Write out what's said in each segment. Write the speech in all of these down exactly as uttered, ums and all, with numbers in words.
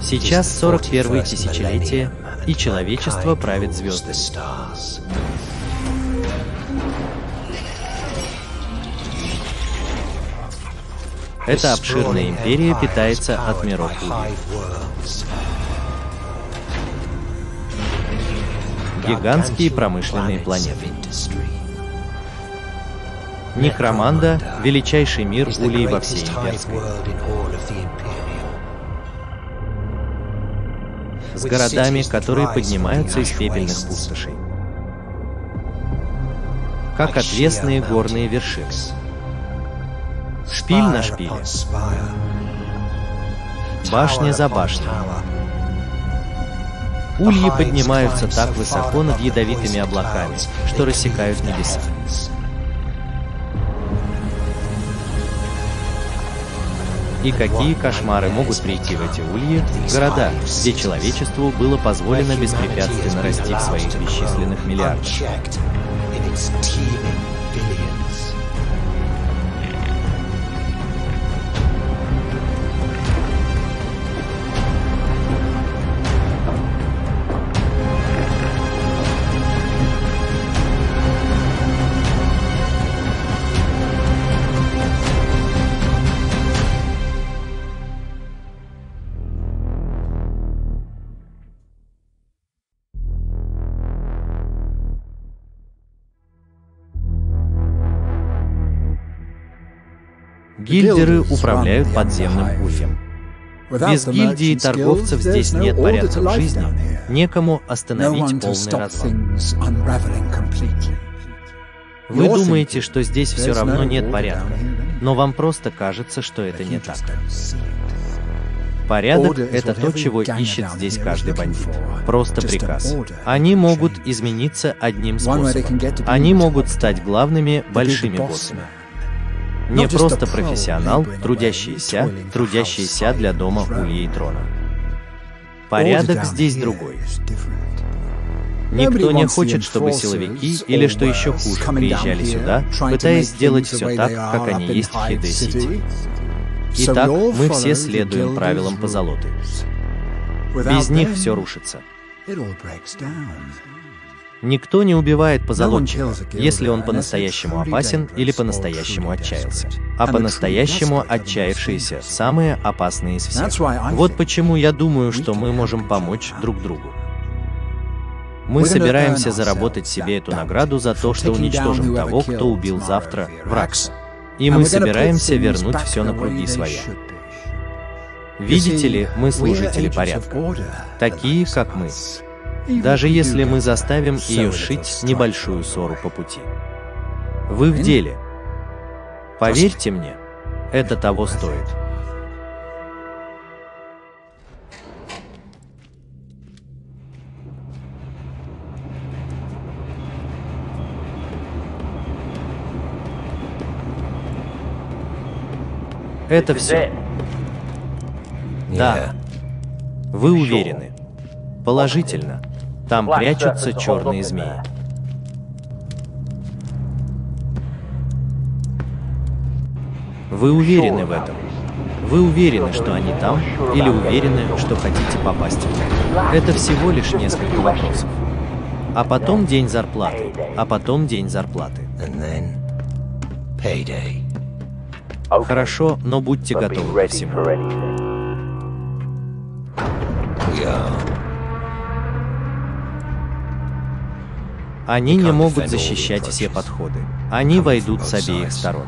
Сейчас сорок первое тысячелетие, и человечество правит звездами. Эта обширная империя питается от миров Ульи. Гигантские промышленные планеты. Некроманда — величайший мир Ульи во всей имперской. С городами, которые поднимаются из пепельных пустошей. Как отвесные горные вершины. Шпиль на шпиле. Башня за башней. Ульи поднимаются так высоко над ядовитыми облаками, что рассекают небеса. И какие кошмары могут прийти в эти ульи, города, где человечеству было позволено беспрепятственно расти в своих бесчисленных миллиардах. Гильдеры управляют подземным ульем. Без гильдии торговцев здесь нет порядка в жизни, некому остановить полный разлом. Вы думаете, что здесь все равно нет порядка, но вам просто кажется, что это не так. Порядок — это то, чего ищет здесь каждый бандит. Просто приказ. Они могут измениться одним способом. Они могут стать главными большими боссами. Не просто профессионал, трудящийся, трудящийся для дома Ульи и Трона. Порядок здесь другой. Никто не хочет, чтобы силовики, или что еще хуже, приезжали сюда, пытаясь сделать все так, как они есть в Хиде-Сити. Итак, мы все следуем правилам позолоты. Без них все рушится. Никто не убивает позолотчика, если он по-настоящему опасен или по-настоящему отчаялся. А по-настоящему отчаявшиеся — самые опасные из всех. Вот почему я думаю, что мы можем помочь друг другу. Мы собираемся заработать себе эту награду за то, что уничтожим того, кто убил завтра Вракса. И мы собираемся вернуть все на круги своя. Видите ли, мы служители порядка. Такие, как мы. Даже если мы заставим ее сшить небольшую ссору по пути. Вы в деле. Поверьте мне, это того стоит. Это все. Да. Вы уверены. Положительно. Там прячутся черные змеи. Вы уверены в этом? Вы уверены, что они там? Или уверены, что хотите попасть в них? Это всего лишь несколько вопросов. А потом день зарплаты. А потом день зарплаты. Хорошо, но будьте готовы ко всему. Они не могут защищать все подходы. Они войдут с обеих сторон.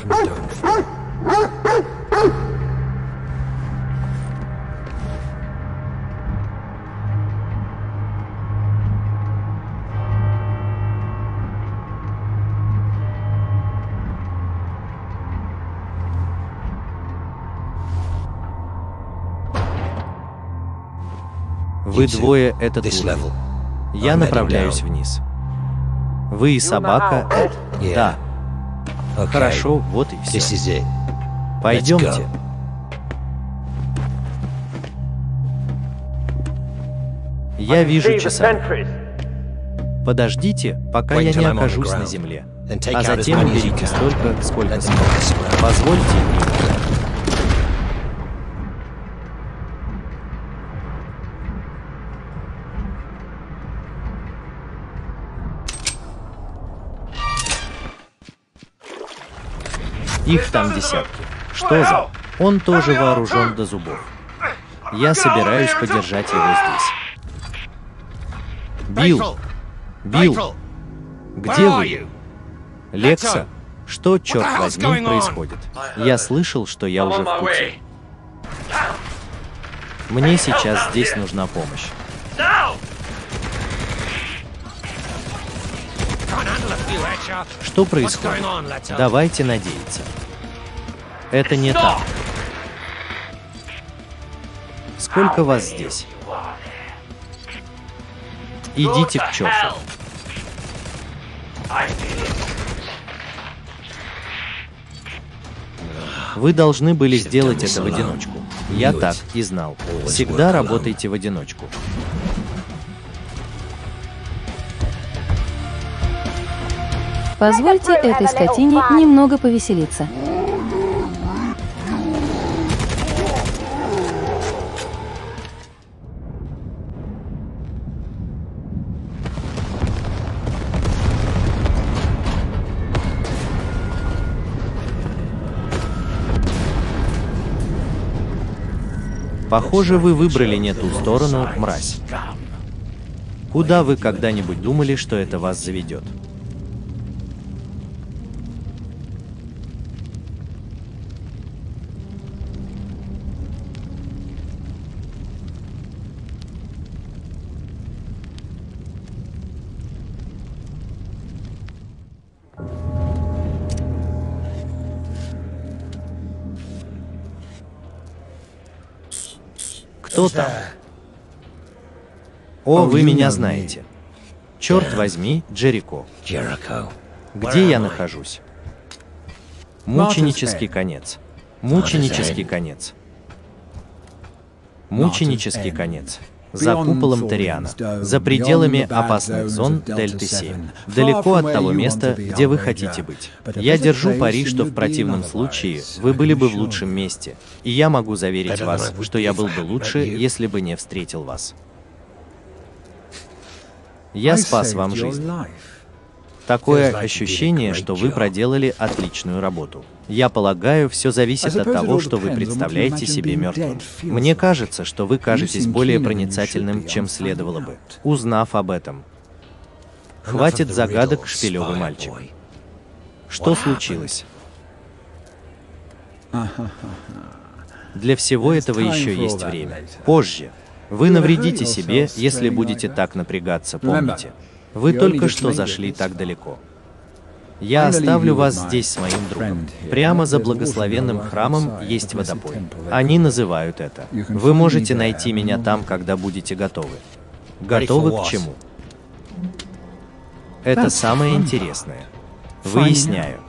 Вы двое — это трудно. Я направляюсь вниз. Вы и собака — да. Хорошо, вот и все. Пойдемте. Я вижу часами. Подождите, пока я не окажусь на земле. А затем берите столько, сколько сможете. Позвольте им. Их там десятки. Что за? Он тоже вооружен до зубов. Я собираюсь подержать его здесь. Билл! Билл! Где вы? Лекса? Что, черт возьми, происходит? Я слышал, что я уже в пути. Мне сейчас здесь нужна помощь. Что происходит? Давайте надеяться. Это не так. Сколько вас здесь? Идите к черту. Вы должны были сделать это в одиночку. Я так и знал. Всегда работайте в одиночку. Позвольте этой скотине немного повеселиться. Похоже, вы выбрали не ту сторону, мразь. Куда вы когда-нибудь думали, что это вас заведет? Кто там? О, вы меня знаете. Черт возьми, Джерико. Где я нахожусь? Мученический конец. Мученический конец. Мученический конец. За куполом Ториана. За пределами опасных зон Дельты семь. Далеко от того места, где вы хотите быть. Я держу пари, что в противном случае вы были бы в лучшем месте. И я могу заверить вас, что я был бы лучше, если бы не встретил вас. Я спас вам жизнь. Такое ощущение, что вы проделали отличную работу. Я полагаю, все зависит от того, что вы представляете себе мертвым. Мне кажется, что вы кажетесь более проницательным, чем следовало бы, узнав об этом. Хватит загадок, шпилевый мальчик. Что случилось? Для всего этого еще есть время. Позже. Вы навредите себе, если будете так напрягаться, помните. Вы только что зашли так далеко. Я оставлю вас здесь с моим другом. Прямо за благословенным храмом есть водопой. Они называют это. Вы можете найти меня там, когда будете готовы. Готовы к чему? Это самое интересное. Выясняю.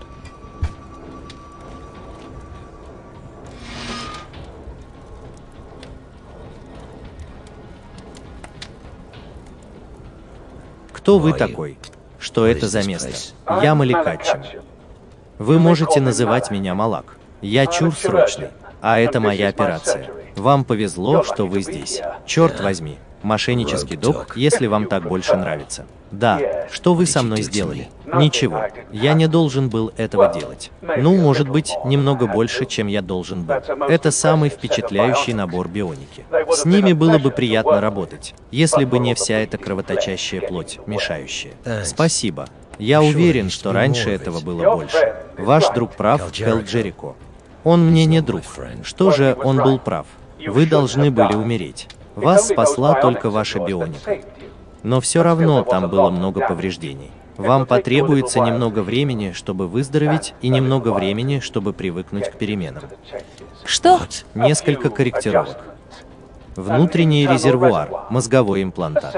Кто вы такой? Что это за место? Я Маликатчим. Вы можете называть меня Малак. Я Чур Срочный. А это моя операция. Вам повезло, что вы здесь. Черт возьми. Мошеннический дог, если вам так больше нравится. Да, что вы со мной сделали? Ничего. Я не должен был этого делать. Ну, может быть, немного больше, чем я должен был. Это самый впечатляющий набор бионики. С ними было бы приятно работать, если бы не вся эта кровоточащая плоть, мешающая. Спасибо. Я уверен, что раньше этого было больше. Ваш друг прав, Кэл Джерико. Он мне не друг. Что же, он был прав. Вы должны были умереть. Вас спасла только ваша бионика. Но все равно там было много повреждений. Вам потребуется немного времени, чтобы выздороветь, и немного времени, чтобы привыкнуть к переменам. Что? Несколько корректировок. Внутренний резервуар, мозговой имплантат.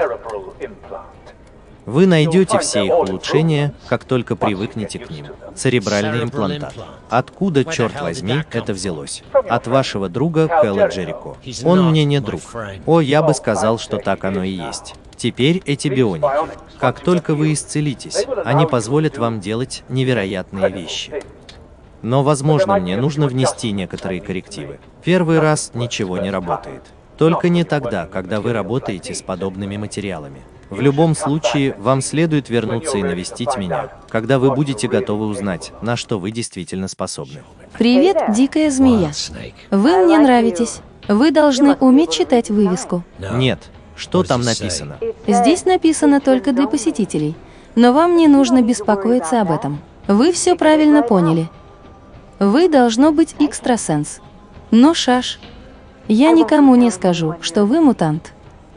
Вы найдете все их улучшения, как только привыкнете к ним. Церебральный имплантат. Откуда, черт возьми, это взялось? От вашего друга Кэла Джерико. Он мне не друг. О, я бы сказал, что так оно и есть. Теперь эти бионики. Как только вы исцелитесь, они позволят вам делать невероятные вещи. Но, возможно, мне нужно внести некоторые коррективы. Первый раз ничего не работает. Только не тогда, когда вы работаете с подобными материалами. В любом случае, вам следует вернуться и навестить меня, когда вы будете готовы узнать, на что вы действительно способны. Привет, дикая змея. Вы мне нравитесь. Вы должны уметь читать вывеску. Нет. Что там написано? Здесь написано только для посетителей. Но вам не нужно беспокоиться об этом. Вы все правильно поняли. Вы должно быть экстрасенс. Но, Шаш, я никому не скажу, что вы мутант.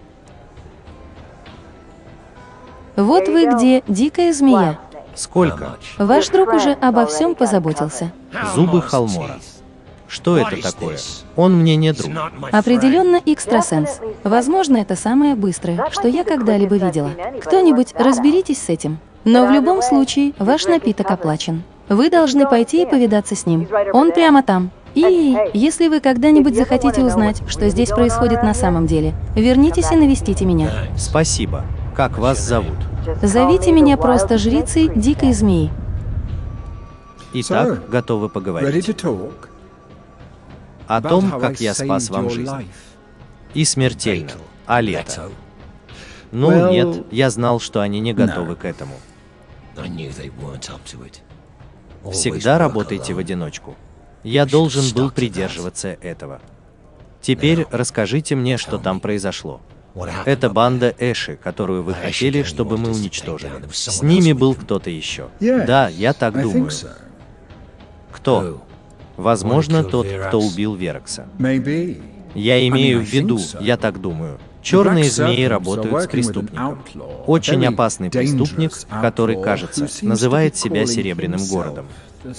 Вот вы где, дикая змея. Сколько? Ваш друг уже обо всем позаботился. Зубы Халмора. Что это такое? Он мне не друг. Определенно экстрасенс. Возможно, это самое быстрое, что я когда-либо видела. Кто-нибудь разберитесь с этим. Но в любом случае, ваш напиток оплачен. Вы должны пойти и повидаться с ним. Он прямо там. И если вы когда-нибудь захотите узнать, что здесь происходит на самом деле, вернитесь и навестите меня. Спасибо. Как вас зовут? Зовите меня просто жрицей дикой змеи. Итак, готовы поговорить о том, как я спас вам жизнь. И смертельно. А лето? Ну нет, я знал, что они не готовы к этому. Всегда работайте в одиночку. Я должен был придерживаться этого. Теперь расскажите мне, что там произошло. Это банда Эши, которую вы хотели, чтобы мы уничтожили. С ними был кто-то еще. Да, я так думаю. Кто? Возможно, тот, кто убил Веракса. Я имею в виду, я так думаю. Черные змеи работают с преступником. Очень опасный преступник, который, кажется, называет себя Серебряным городом.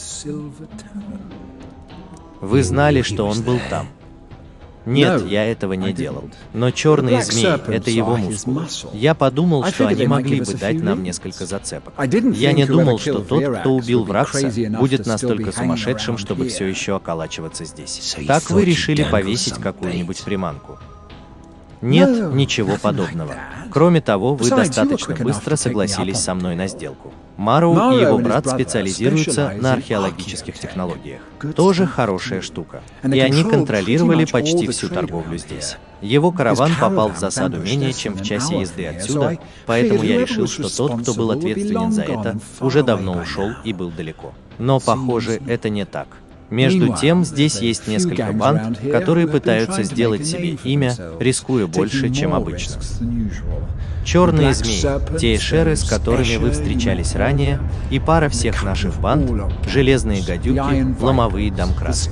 Вы знали, что он был там? Нет, я этого не делал. Но черные змеи — это его мускулы. Я подумал, что они могли бы дать нам несколько зацепок. Я не думал, что тот, кто убил Вракса, будет настолько сумасшедшим, чтобы все еще околачиваться здесь. Так вы решили повесить какую-нибудь приманку? Нет, ничего подобного. Кроме того, вы достаточно быстро согласились со мной на сделку. Мароу и его брат специализируются на археологических технологиях. Тоже хорошая штука. И они контролировали почти всю торговлю здесь. Его караван попал в засаду менее чем в часе езды отсюда, поэтому я решил, что тот, кто был ответственен за это, уже давно ушел и был далеко. Но, похоже, это не так. Между тем, здесь есть несколько банд, которые пытаются сделать себе имя, рискуя больше, чем обычно. Черные змеи, те эшеры, с которыми вы встречались ранее, и пара всех наших банд, железные гадюки, ломовые домкраты.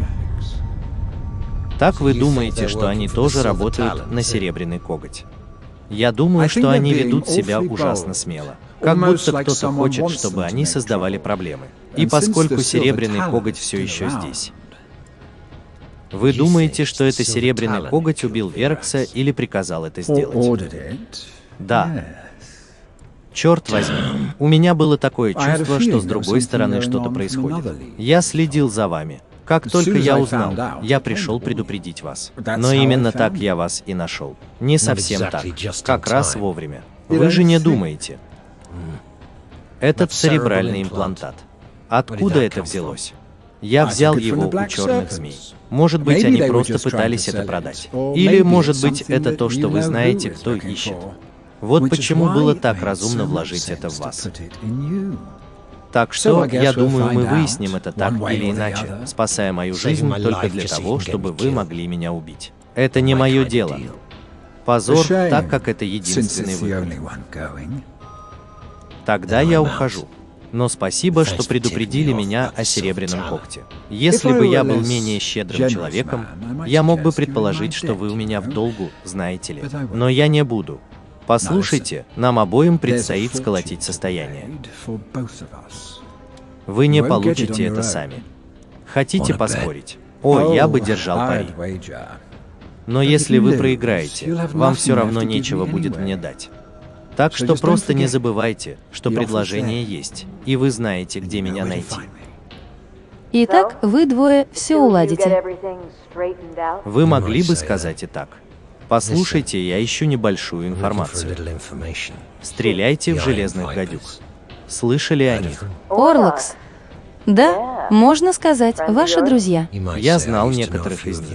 Так вы думаете, что они тоже работают на Серебряный коготь? Я думаю, что они ведут себя ужасно смело. Как будто кто-то хочет, чтобы они создавали проблемы. И поскольку Серебряный коготь все еще здесь. Вы думаете, что это Серебряный коготь убил Веракса или приказал это сделать? Да. Черт возьми. У меня было такое чувство, что с другой стороны что-то происходит. Я следил за вами. Как только я узнал, я пришел предупредить вас. Но именно так я вас и нашел. Не совсем так. Как раз вовремя. Вы же не думаете. Этот церебральный имплантат. Откуда это взялось? Я взял его у черных змей. Может быть, они просто пытались это продать. Или, может быть, это то, что вы знаете, кто ищет. Вот почему было так разумно вложить это в вас. Так что, я думаю, мы выясним это так или иначе, спасая мою жизнь только для того, чтобы вы могли меня убить. Это не мое дело. Позор, так как это единственный выход. Тогда я ухожу. Но спасибо, что предупредили меня о Серебряном когте. Если бы я был менее щедрым человеком, я мог бы предположить, что вы у меня в долгу, знаете ли. Но я не буду. Послушайте, нам обоим предстоит сколотить состояние. Вы не получите это сами. Хотите поспорить? О, я бы держал пари. Но если вы проиграете, вам все равно нечего будет мне дать. Так что просто не забывайте, что предложение есть, и вы знаете, где меня найти. Итак, вы двое все уладите. Вы могли бы сказать и так. Послушайте, я ищу небольшую информацию. Стреляйте в железных гадюк. Слышали о них? Орлокс. Да, можно сказать, ваши друзья. Я знал некоторых из них.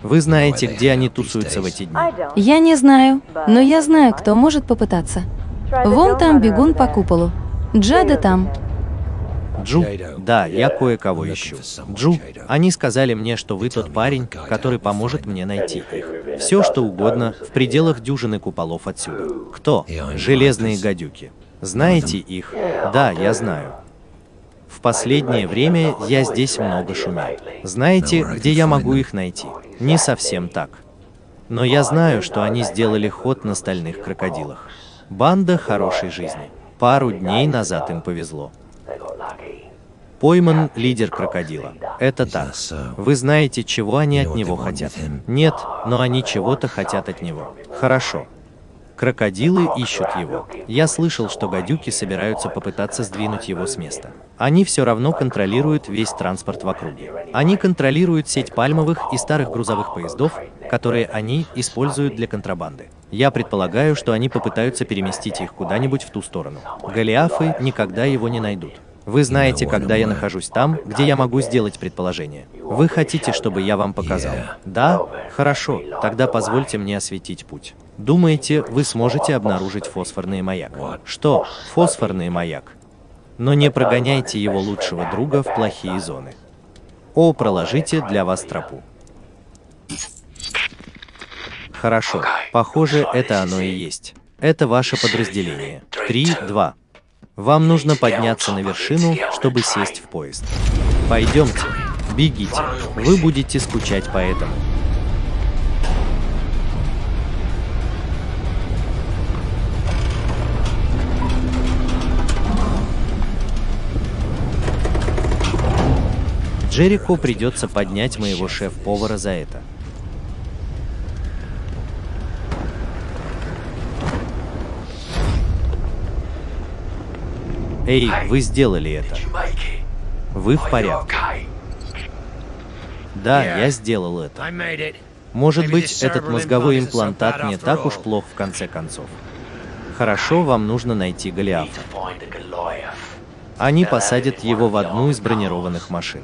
Вы знаете, где они тусуются в эти дни? Я не знаю, но я знаю, кто может попытаться. Вон там бегун по куполу. Джада там. Джу? Да, я кое-кого ищу. Джу, они сказали мне, что вы тот парень, который поможет мне найти их. Все, что угодно, в пределах дюжины куполов отсюда. Кто? Железные гадюки. Знаете их? Да, я знаю. В последнее время я здесь много шумел. Знаете, где я могу их найти? Не совсем так. Но я знаю, что они сделали ход на стальных крокодилах. Банда хорошей жизни. Пару дней назад им повезло. Пойман лидер крокодила. Это так. Вы знаете, чего они от него хотят? Нет, но они чего-то хотят от него. Хорошо. Крокодилы ищут его. Я слышал, что гадюки собираются попытаться сдвинуть его с места. Они все равно контролируют весь транспорт в округе. Они контролируют сеть пальмовых и старых грузовых поездов, которые они используют для контрабанды. Я предполагаю, что они попытаются переместить их куда-нибудь в ту сторону. Голиафы никогда его не найдут. Вы знаете, когда я нахожусь там, где я могу сделать предположение. Вы хотите, чтобы я вам показал? Да? Хорошо, тогда позвольте мне осветить путь. Думаете, вы сможете обнаружить фосфорный маяк? Что? Фосфорный маяк. Но не прогоняйте его лучшего друга в плохие зоны. О, проложите для вас тропу. Хорошо, похоже, это оно и есть. Это ваше подразделение. Три, два. Вам нужно подняться на вершину, чтобы сесть в поезд. Пойдемте, бегите. Вы будете скучать по этому. Джерико придется поднять моего шеф-повара за это. Эй, вы сделали это. Вы в порядке? Да, я сделал это. Может быть, этот мозговой имплантат не так уж плох в конце концов. Хорошо, вам нужно найти Голиафа. Они посадят его в одну из бронированных машин.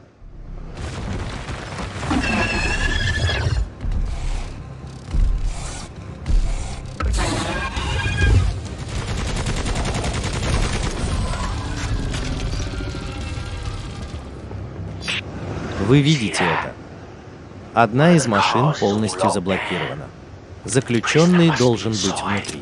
Вы видите это? Одна из машин полностью заблокирована. Заключенный должен быть внутри.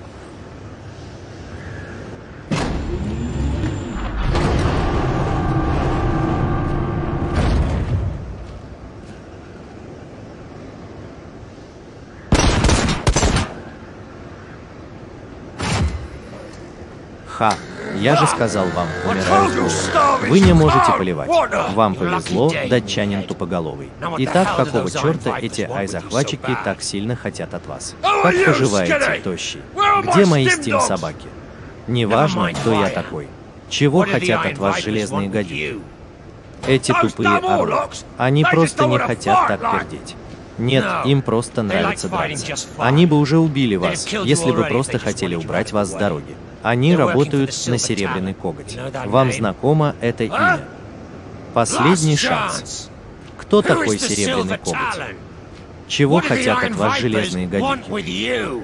Ха, я же сказал вам, умирают люди. Вы не можете поливать. Вам повезло, датчанин тупоголовый. Итак, какого черта эти ай-захватчики так сильно хотят от вас? Как поживаете, тощий? Где мои стим-собаки? Неважно, кто я такой. Чего хотят от вас железные гадюки? Эти тупые орлы. Они просто не хотят так пердеть. Нет, им просто нравится драться. Они бы уже убили вас, если бы просто хотели убрать вас с дороги. Они работают на Серебряный коготь. Вам знакомо это имя? Последний шанс. Кто такой Серебряный коготь? Чего хотят от вас железные гадюки?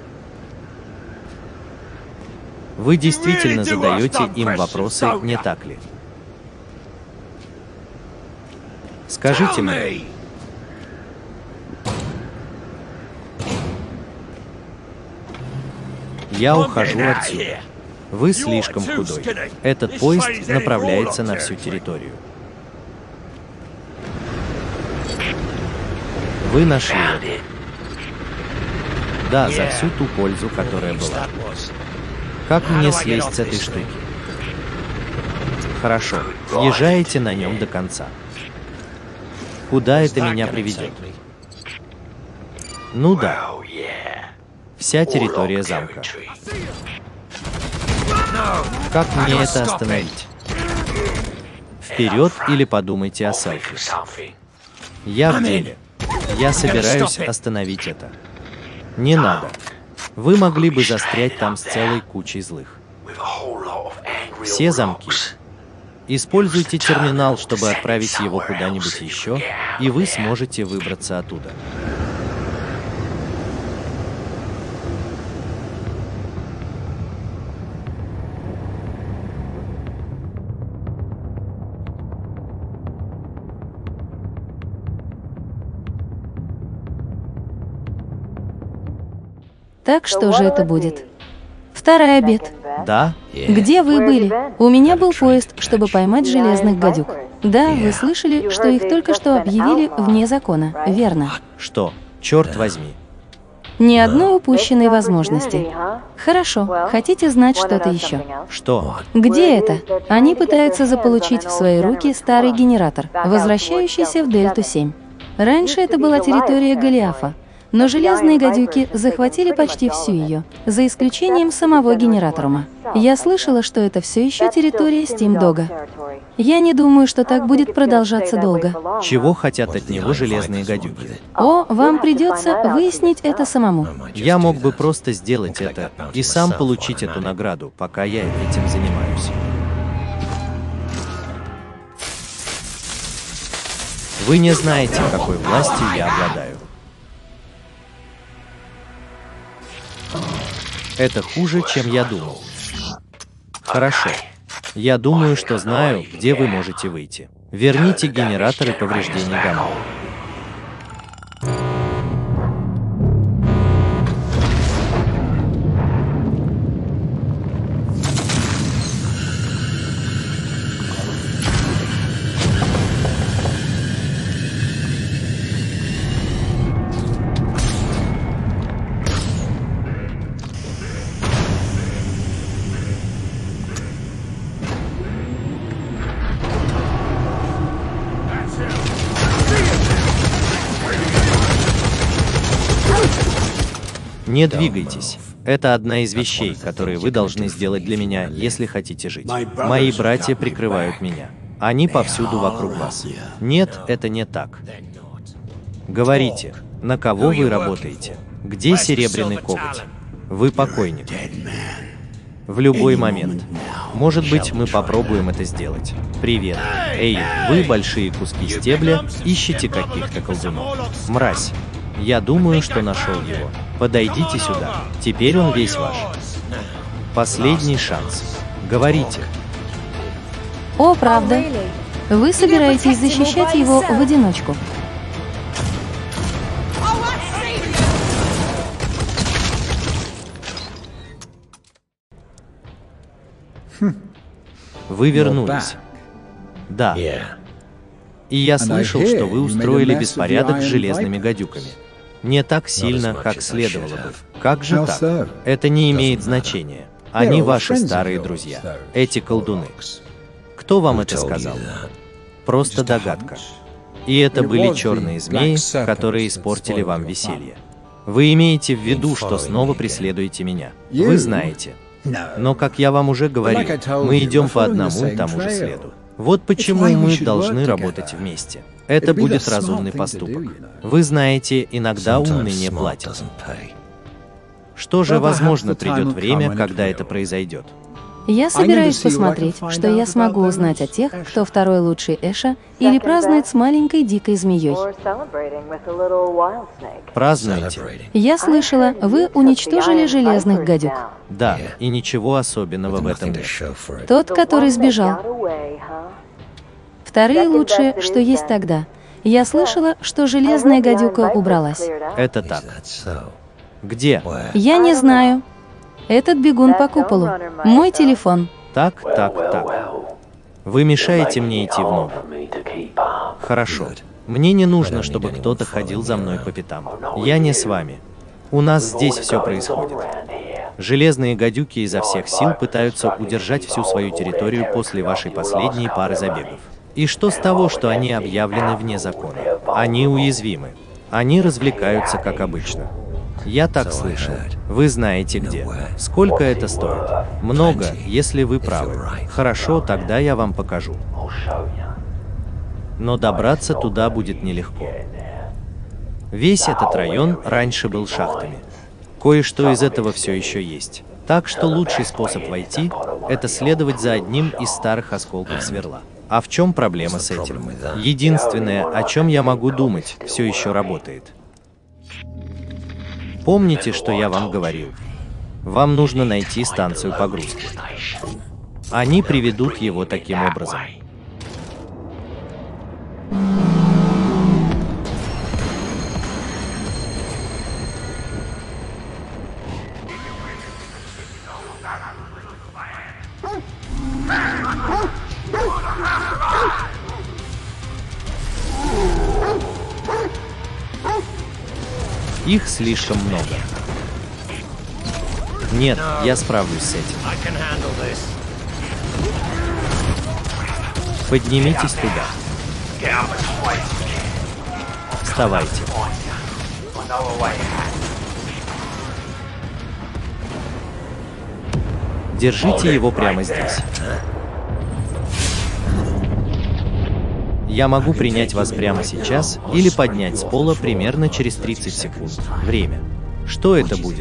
Вы действительно задаете им вопросы, не так ли? Скажите мне. Я ухожу отсюда. Вы слишком худой. Этот поезд направляется на всю территорию. Вы нашли его. Да, за всю ту пользу, которая была. Как мне слезть с этой штуки? Хорошо, езжайте на нем до конца. Куда это меня приведет? Ну да. Вся территория замка. Как мне это остановить? Вперед или подумайте о селфи. Я в деле. Я собираюсь остановить это. Не надо. Вы могли бы застрять там с целой кучей злых. Все замки. Используйте терминал, чтобы отправить его куда-нибудь еще, и вы сможете выбраться оттуда. Так что же это будет? Вторая бед. Да? Где вы были? У меня был поезд, чтобы поймать железных гадюк. Да, вы слышали, что их только что объявили вне закона, верно? Что? Черт возьми. Ни одной упущенной возможности. Хорошо, хотите знать что-то еще? Что? Где это? Они пытаются заполучить в свои руки старый генератор, возвращающийся в Дельту семь. Раньше это была территория Голиафа, но железные гадюки захватили почти всю ее, за исключением самого генератора. Я слышала, что это все еще территория Стимдога. Я не думаю, что так будет продолжаться долго. Чего хотят от него железные гадюки? О, вам придется выяснить это самому. Я мог бы просто сделать это и сам получить эту награду, пока я этим занимаюсь. Вы не знаете, какой властью я обладаю. Это хуже, чем я думал. Хорошо. Я думаю, что знаю, где вы можете выйти. Верните генераторы повреждений Гамма. Не двигайтесь. Это одна из вещей, которые вы должны сделать для меня, если хотите жить. Мои братья прикрывают меня. Они повсюду вокруг вас. Нет, это не так. Говорите, на кого вы работаете? Где серебряный коготь? Вы покойник. В любой момент. Может быть, мы попробуем это сделать. Привет. Эй, вы большие куски стебля, ищете каких-то колдунов. Мразь. Я думаю, что нашел его. Подойдите сюда. Теперь он весь ваш. Последний шанс. Говорите. О, правда? Вы собираетесь защищать его в одиночку? Вы вернулись. Да. И я слышал, что вы устроили беспорядок с железными гадюками. Не так сильно, как следовало бы. Как же так? Это не имеет значения. Они ваши старые друзья. Эти колдуны. Кто вам это сказал? Просто догадка. И это были черные змеи, которые испортили вам веселье. Вы имеете в виду, что снова преследуете меня. Вы знаете. Но, как я вам уже говорил, мы идем по одному и тому же следу. Вот почему мы должны работать вместе. Это будет разумный поступок. Вы знаете, иногда умный не платят. Что же, возможно, придет время, когда это произойдет. Я собираюсь посмотреть, что я смогу узнать о тех, кто второй лучший Эша, или празднует с маленькой дикой змеей. Празднуете? Я слышала, вы уничтожили железных гадюк. Да, и ничего особенного в этом нет. Тот, который сбежал. Вторые лучшие, что есть тогда. Я слышала, что железная гадюка убралась. Это так. Где? Я не знаю. Этот бегун по куполу. Мой телефон. Так, так, так. Вы мешаете мне идти в ногу. Хорошо. Мне не нужно, чтобы кто-то ходил за мной по пятам. Я не с вами. У нас здесь все происходит. Железные гадюки изо всех сил пытаются удержать всю свою территорию после вашей последней пары забегов. И что с того, что они объявлены вне закона? Они уязвимы. Они развлекаются, как обычно. Я так слышал. Вы знаете где. Сколько это стоит? Много, если вы правы. Хорошо, тогда я вам покажу. Но добраться туда будет нелегко. Весь этот район раньше был шахтами. Кое-что из этого все еще есть. Так что лучший способ войти – это следовать за одним из старых осколков сверла. А в чем проблема с этим? Единственное, о чем я могу думать, все еще работает. Помните, что я вам говорил? Вам нужно найти станцию погрузки. Они приведут его таким образом. Их слишком много. Нет, я справлюсь с этим. Поднимитесь туда. Вставайте. Держите его прямо здесь. Я могу принять вас прямо сейчас или поднять с пола примерно через тридцать секунд. Время. Что это будет?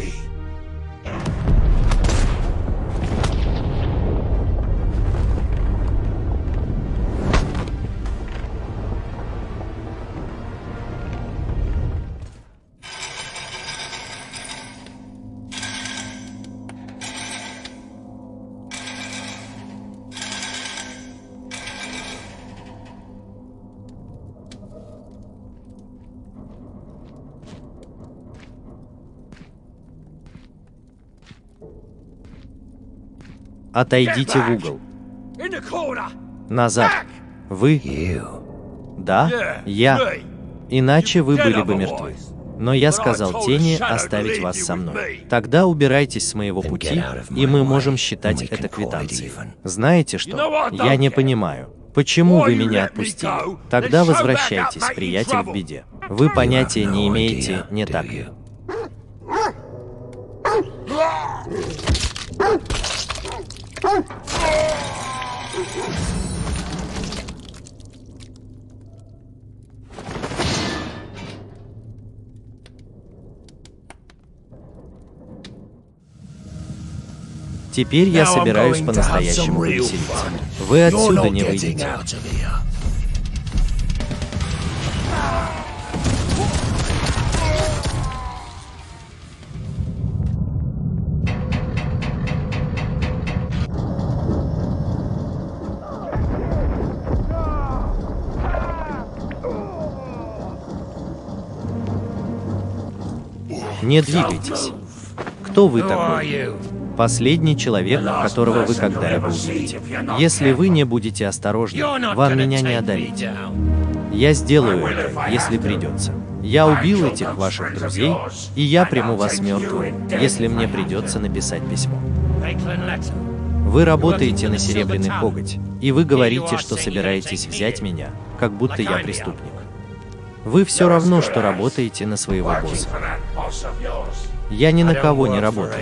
Отойдите в угол. Назад. Вы? Да, я. Иначе вы были бы мертвы. Но я сказал тени оставить вас со мной. Тогда убирайтесь с моего пути, и мы можем считать это квитанцией. Знаете что? Я не понимаю. Почему вы меня отпустили? Тогда возвращайтесь, приятель в беде. Вы понятия не имеете, не так ли? Теперь я собираюсь по-настоящему повеселиться. Вы отсюда не выйдете. Не двигайтесь. Кто вы такой? Последний человек, которого вы когда-либо увидите. Если вы не будете осторожны, вам меня не одолеть. Я сделаю это, если придется. Я убил этих ваших друзей, и я приму вас мертвым, если мне придется написать письмо. Вы работаете на Серебряный Коготь, и вы говорите, что собираетесь взять меня, как будто я преступник. Вы все равно, что работаете на своего босса. Я ни на кого не работаю.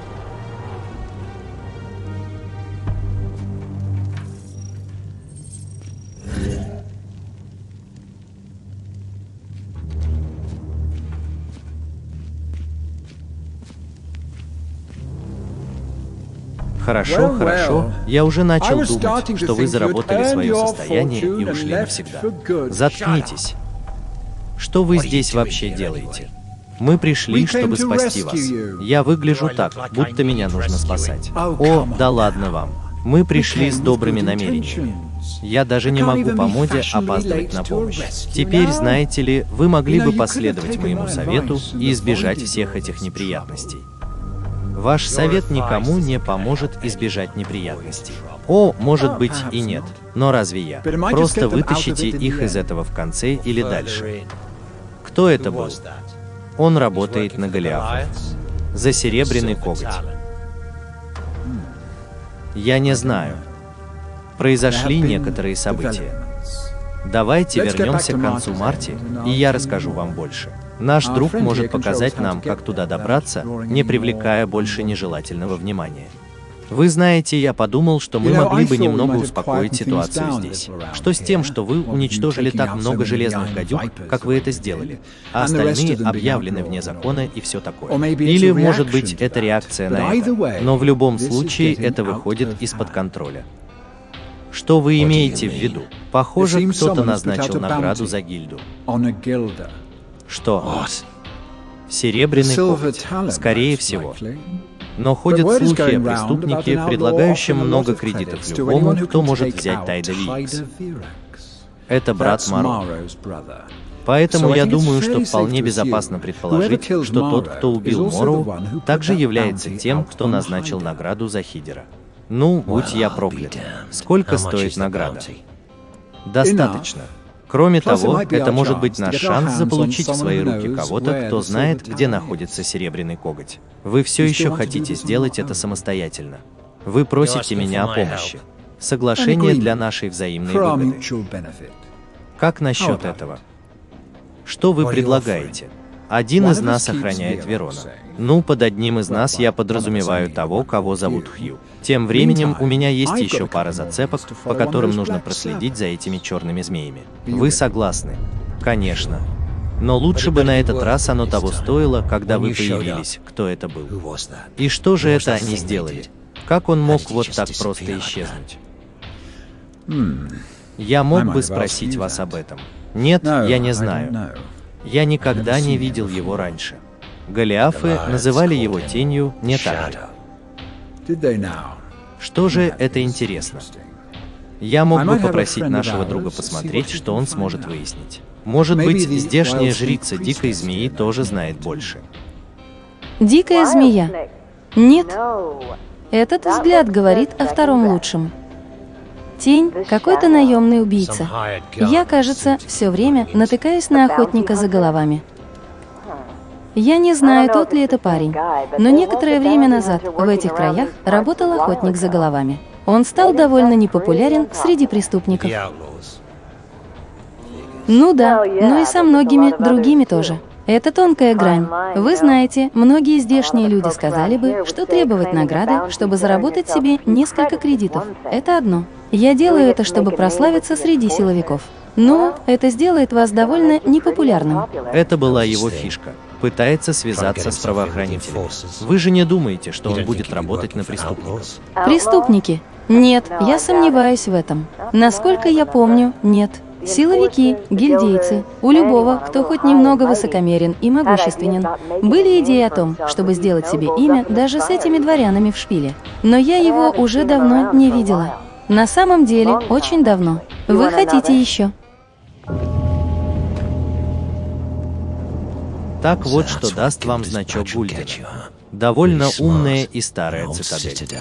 Хорошо, хорошо. Я уже начал думать, что вы заработали свое состояние и ушли навсегда. Заткнитесь. Что вы здесь вообще делаете? Мы пришли, чтобы спасти вас. Я выгляжу так, будто меня нужно спасать. О, да ладно вам. Мы пришли с добрыми намерениями. Я даже не могу по моде опаздывать на помощь. Теперь, знаете ли, вы могли бы последовать моему совету и избежать всех этих неприятностей. Ваш совет никому не поможет избежать неприятностей. О, может быть и нет. Но разве я? Просто вытащите их из этого в конце или дальше. Кто это был? Он работает на Голиафа. За Серебряный Коготь. Я не знаю. Произошли некоторые события. Давайте вернемся к концу марта, и я расскажу вам больше. Наш друг может показать нам, как туда добраться, не привлекая больше нежелательного внимания. Вы знаете, я подумал, что мы могли бы немного успокоить ситуацию здесь. Что с тем, что вы уничтожили так много железных гадюк, как вы это сделали, а остальные объявлены вне закона и все такое? Или, может быть, это реакция на это, но в любом случае это выходит из-под контроля. Что вы имеете в виду? Похоже, кто-то назначил награду за гильду. Что? Серебряный коготь, скорее всего. Но ходят слухи о преступнике, предлагающем много кредитов любому, кто может взять Тайда Виракс. Это брат Моро. Поэтому я думаю, что вполне безопасно предположить, что тот, кто убил Моро, также является тем, кто назначил награду за Хидера. Ну, будь я проклят. Сколько стоит награда? Достаточно. Кроме того, это может быть наш шанс заполучить в свои руки кого-то, кто знает, где находится серебряный коготь. Вы все еще хотите сделать это самостоятельно. Вы просите меня о помощи. Соглашение для нашей взаимной выгоды. Как насчет этого? Что вы предлагаете? Один из нас охраняет Верона. Ну, под одним из нас я подразумеваю того, кого зовут Хью. Тем временем у меня есть еще пара зацепок, по которым нужно проследить за этими черными змеями. Вы согласны? Конечно. Но лучше бы на этот раз оно того стоило, когда вы появились, кто это был. И что же это они сделали? Как он мог вот так просто исчезнуть? Я мог бы спросить вас об этом. Нет, я не знаю. Я никогда не видел его раньше. Голиафы называли его тенью, не так ли? Что же это интересно? Я мог бы попросить нашего друга посмотреть, что он сможет выяснить. Может быть, здешняя жрица Дикой Змеи тоже знает больше. Дикая змея? Нет. Этот взгляд говорит о втором лучшем. Тень — какой-то наемный убийца. Я, кажется, все время натыкаюсь на охотника за головами. Я не знаю, тот ли это парень, но некоторое время назад в этих краях работал охотник за головами. Он стал довольно непопулярен среди преступников. Ну да, но и со многими другими тоже. Это тонкая грань. Вы знаете, многие здешние люди сказали бы, что требовать награды, чтобы заработать себе несколько кредитов, это одно. Я делаю это, чтобы прославиться среди силовиков. Но это сделает вас довольно непопулярным. Это была его фишка. Пытается связаться с правоохранителями. Вы же не думаете, что он будет работать на преступников? Преступники? Нет, я сомневаюсь в этом. Насколько я помню, нет. Силовики, гильдейцы, у любого, кто хоть немного высокомерен и могущественен, были идеи о том, чтобы сделать себе имя даже с этими дворянами в шпиле. Но я его уже давно не видела. На самом деле, очень давно. Вы хотите еще? Так вот, что даст вам значок Гульдена. Довольно умная и старая цитадель.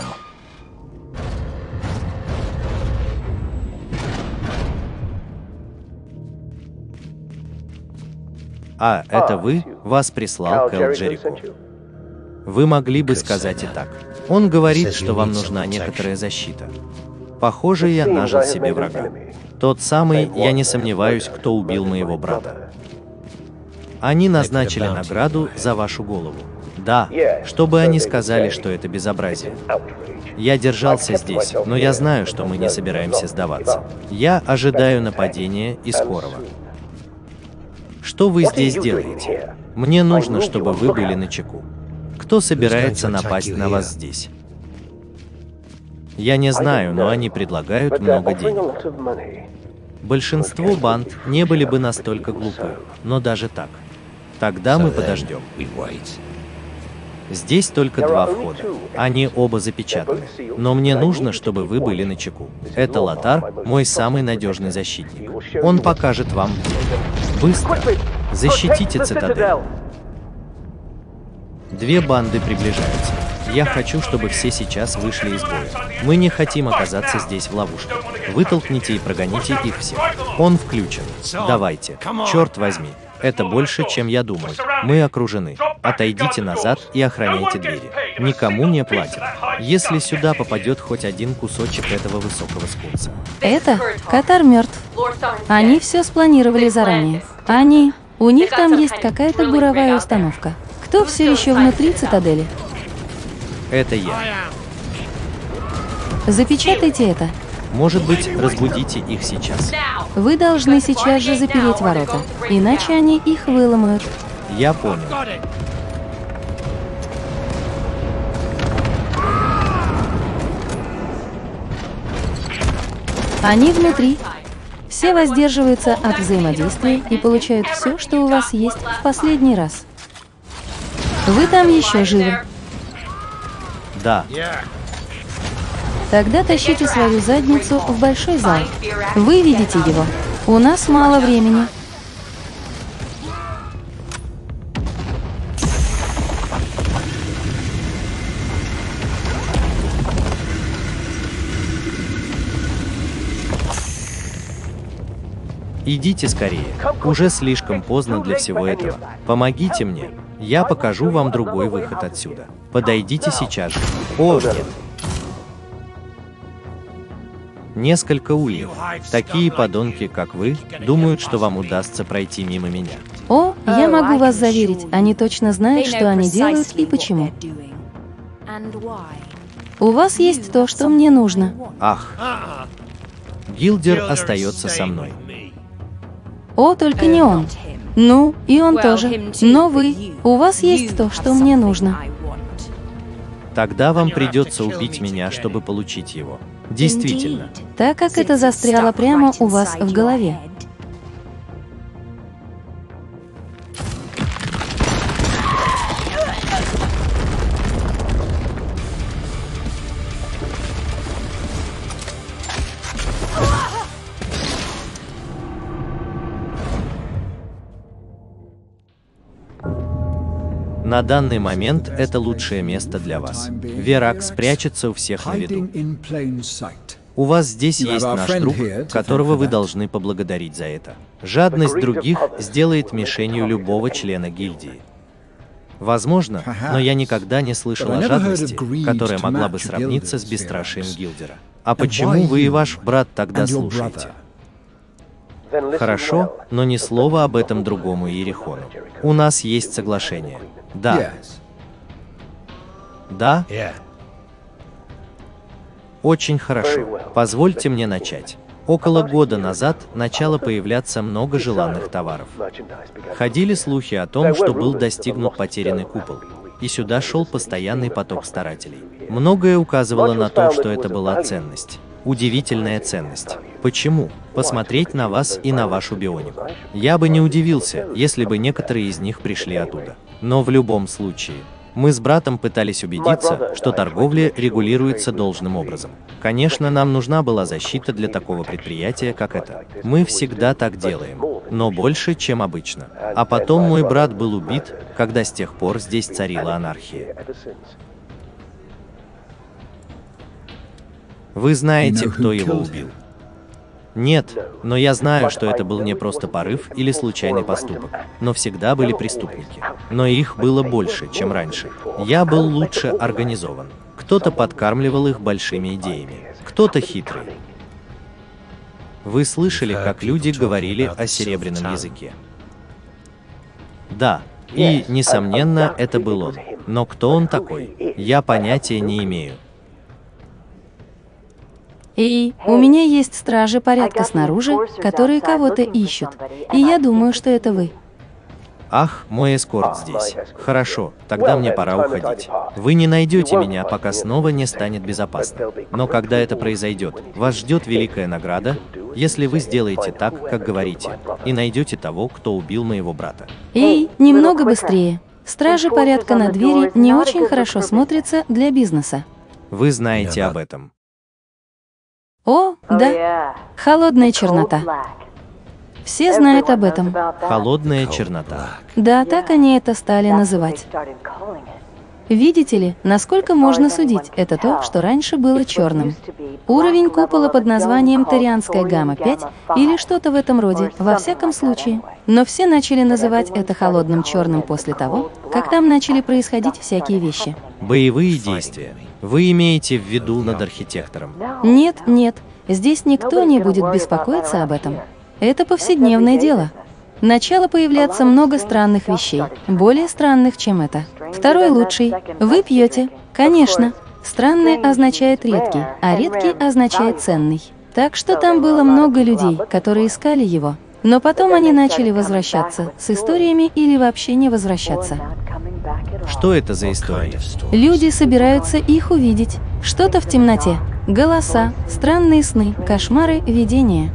А, это вы? Вас прислал Кэл Джерико. Вы могли бы сказать и так. Он говорит, что вам нужна некоторая защита. Похоже, я нажил себе врага. Тот самый, я не сомневаюсь, кто убил моего брата. Они назначили награду за вашу голову. Да, чтобы они сказали, что это безобразие. Я держался здесь, но я знаю, что мы не собираемся сдаваться. Я ожидаю нападения и скорого. Что вы здесь делаете? Мне нужно, чтобы вы были начеку. Кто собирается напасть на вас здесь? Я не знаю, но они предлагают много денег. Большинство банд не были бы настолько глупы, но даже так. Тогда мы подождем. Здесь только два входа. Они оба запечатаны. Но мне нужно, чтобы вы были начеку. Это Лотар, мой самый надежный защитник. Он покажет вам. Быстро! Защитите цитадель. Две банды приближаются. Я хочу, чтобы все сейчас вышли из боя. Мы не хотим оказаться здесь в ловушке. Вытолкните и прогоните их всех. Он включен. Давайте. Черт возьми. Это больше, чем я думал. Мы окружены. Отойдите назад и охраняйте двери. Никому не платят. Если сюда попадет хоть один кусочек этого высокого скунса. Это Катар мертв. Они все спланировали заранее. Они... У них там есть какая-то буровая установка. Кто все еще внутри цитадели? Это я. Запечатайте это. Может быть, разбудите их сейчас. Вы должны сейчас же запереть ворота, иначе они их выломают. Я понял. Они внутри. Все воздерживаются от взаимодействия и получают все, что у вас есть в последний раз. Вы там еще живы? Да. Тогда тащите свою задницу в большой зал. Вы видите его. У нас мало времени. Идите скорее. Уже слишком поздно для всего этого. Помогите мне. Я покажу вам другой выход отсюда. Подойдите сейчас же. О, нет. Несколько ульев. Такие подонки, как вы, думают, что вам удастся пройти мимо меня. О, я могу вас заверить, они точно знают, что они делают и почему. У вас есть то, что мне нужно. Ах. Гилдер остается со мной. О, только не он. Ну, и он тоже. Но вы, у вас есть то, что мне нужно. Тогда вам придется убить меня, чтобы получить его. Действительно. Так как это застряло прямо у вас в голове. На данный момент это лучшее место для вас. Верак спрячется у всех на виду. У вас здесь есть наш друг, которого вы должны поблагодарить за это. Жадность других сделает мишенью любого члена гильдии. Возможно, но я никогда не слышал о жадности, которая могла бы сравниться с бесстрашием Гилдера. А почему вы и ваш брат тогда слушаете? Хорошо, но ни слова об этом другому Иерихону. У нас есть соглашение. Да. Да? Очень хорошо. Позвольте мне начать. Около года назад начало появляться много желанных товаров. Ходили слухи о том, что был достигнут потерянный купол, и сюда шел постоянный поток старателей. Многое указывало на то, что это была ценность. Удивительная ценность. Почему? Посмотреть на вас и на вашу бионику. Я бы не удивился, если бы некоторые из них пришли оттуда. Но в любом случае, мы с братом пытались убедиться, что торговля регулируется должным образом. Конечно, нам нужна была защита для такого предприятия, как это. Мы всегда так делаем, но больше, чем обычно. А потом мой брат был убит, когда с тех пор здесь царила анархия. Вы знаете, кто его убил? Нет, но я знаю, что это был не просто порыв или случайный поступок, но всегда были преступники. Но их было больше, чем раньше. Я был лучше организован. Кто-то подкармливал их большими идеями, кто-то хитрый. Вы слышали, как люди говорили о серебряном языке? Да, и, несомненно, это был он. Но кто он такой? Я понятия не имею. И у меня есть стражи порядка снаружи, которые кого-то ищут. И я думаю, что это вы. Ах, мой эскорт здесь. Хорошо, тогда мне пора уходить. Вы не найдете меня, пока снова не станет безопасно. Но когда это произойдет, вас ждет великая награда, если вы сделаете так, как говорите, и найдете того, кто убил моего брата. Эй, немного быстрее. Стражи порядка на двери не очень хорошо смотрятся для бизнеса. Вы знаете об этом. О, да. Холодная чернота. Все знают об этом. Холодная чернота. Да, так они это стали называть. Видите ли, насколько можно судить, это то, что раньше было черным. Уровень купола под названием Тарианская гамма пять или что-то в этом роде, во всяком случае. Но все начали называть это холодным черным после того, как там начали происходить всякие вещи. Боевые действия. Вы имеете в виду над архитектором? Нет, нет, здесь никто не будет беспокоиться об этом. Это повседневное дело. Начало появляться много странных вещей, более странных, чем это. Второй лучший. Вы пьете. Конечно. Странный означает редкий, а редкий означает ценный. Так что там было много людей, которые искали его. Но потом они начали возвращаться с историями или вообще не возвращаться. Что это за история? Люди собираются их увидеть. Что-то в темноте. Голоса, странные сны, кошмары, видения.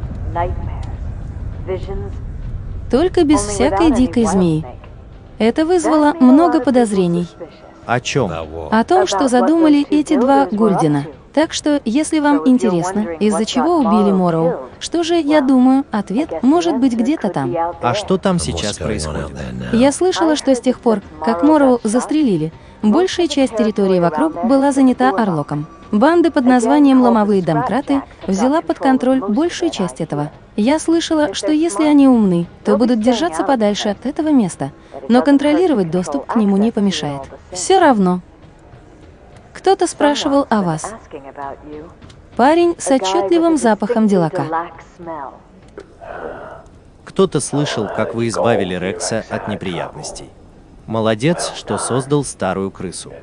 Только без всякой дикой змеи. Это вызвало много подозрений. О чем? О том, что задумали эти два Гульдина. Так что, если вам интересно, из-за чего убили Морроу, что же, я думаю, ответ может быть где-то там. А что там сейчас происходит? Я слышала, что с тех пор, как Морроу застрелили, большая часть территории вокруг была занята Орлоком. Банда под названием «Ломовые домкраты» взяла под контроль большую часть этого. Я слышала, что если они умны, то будут держаться подальше от этого места, но контролировать доступ к нему не помешает. Все равно. Кто-то спрашивал о вас. Парень с отчетливым запахом делака. Кто-то слышал, как вы избавили Рекса от неприятностей. Молодец, что создал старую крысу.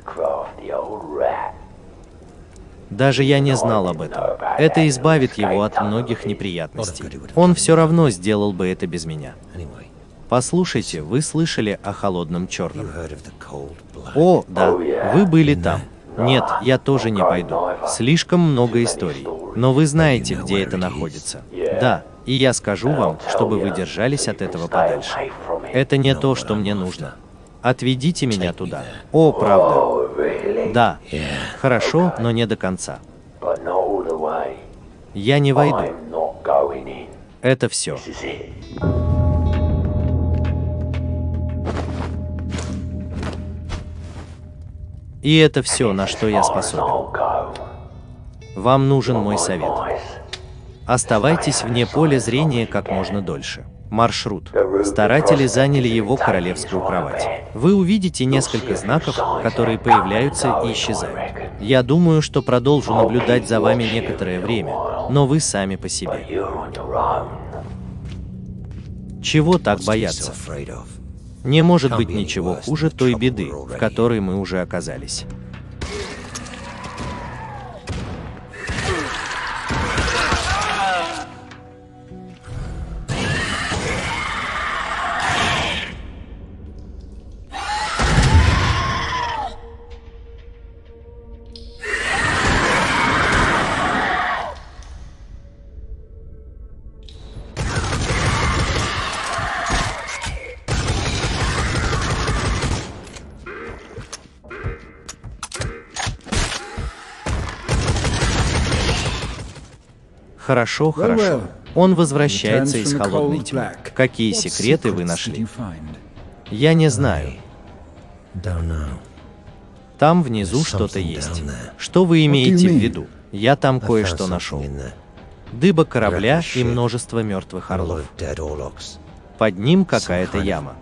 Даже я не знал об этом. Это избавит его от многих неприятностей. Он все равно сделал бы это без меня. Послушайте, вы слышали о холодном черном? О, да, вы были там. Нет, я тоже не пойду. Слишком много историй. Но вы знаете, где это находится. Да, и я скажу вам, чтобы вы держались от этого подальше. Это не то, что мне нужно. Отведите меня туда. О, правда. Да. Хорошо, но не до конца. Я не войду. Это все. И это все, на что я способен. Вам нужен мой совет. Оставайтесь вне поля зрения как можно дольше. Маршрут. Старатели заняли его королевскую кровать. Вы увидите несколько знаков, которые появляются и исчезают. Я думаю, что продолжу наблюдать за вами некоторое время, но вы сами по себе. Чего так бояться? Не может быть ничего хуже той беды, в которой мы уже оказались. Хорошо, хорошо. Он возвращается из холодной тьмы. Какие секреты вы нашли? Я не знаю. Там внизу что-то есть. Что вы имеете в виду? Я там кое-что нашел. Дыба корабля и множество мертвых орлов. Под ним какая-то яма.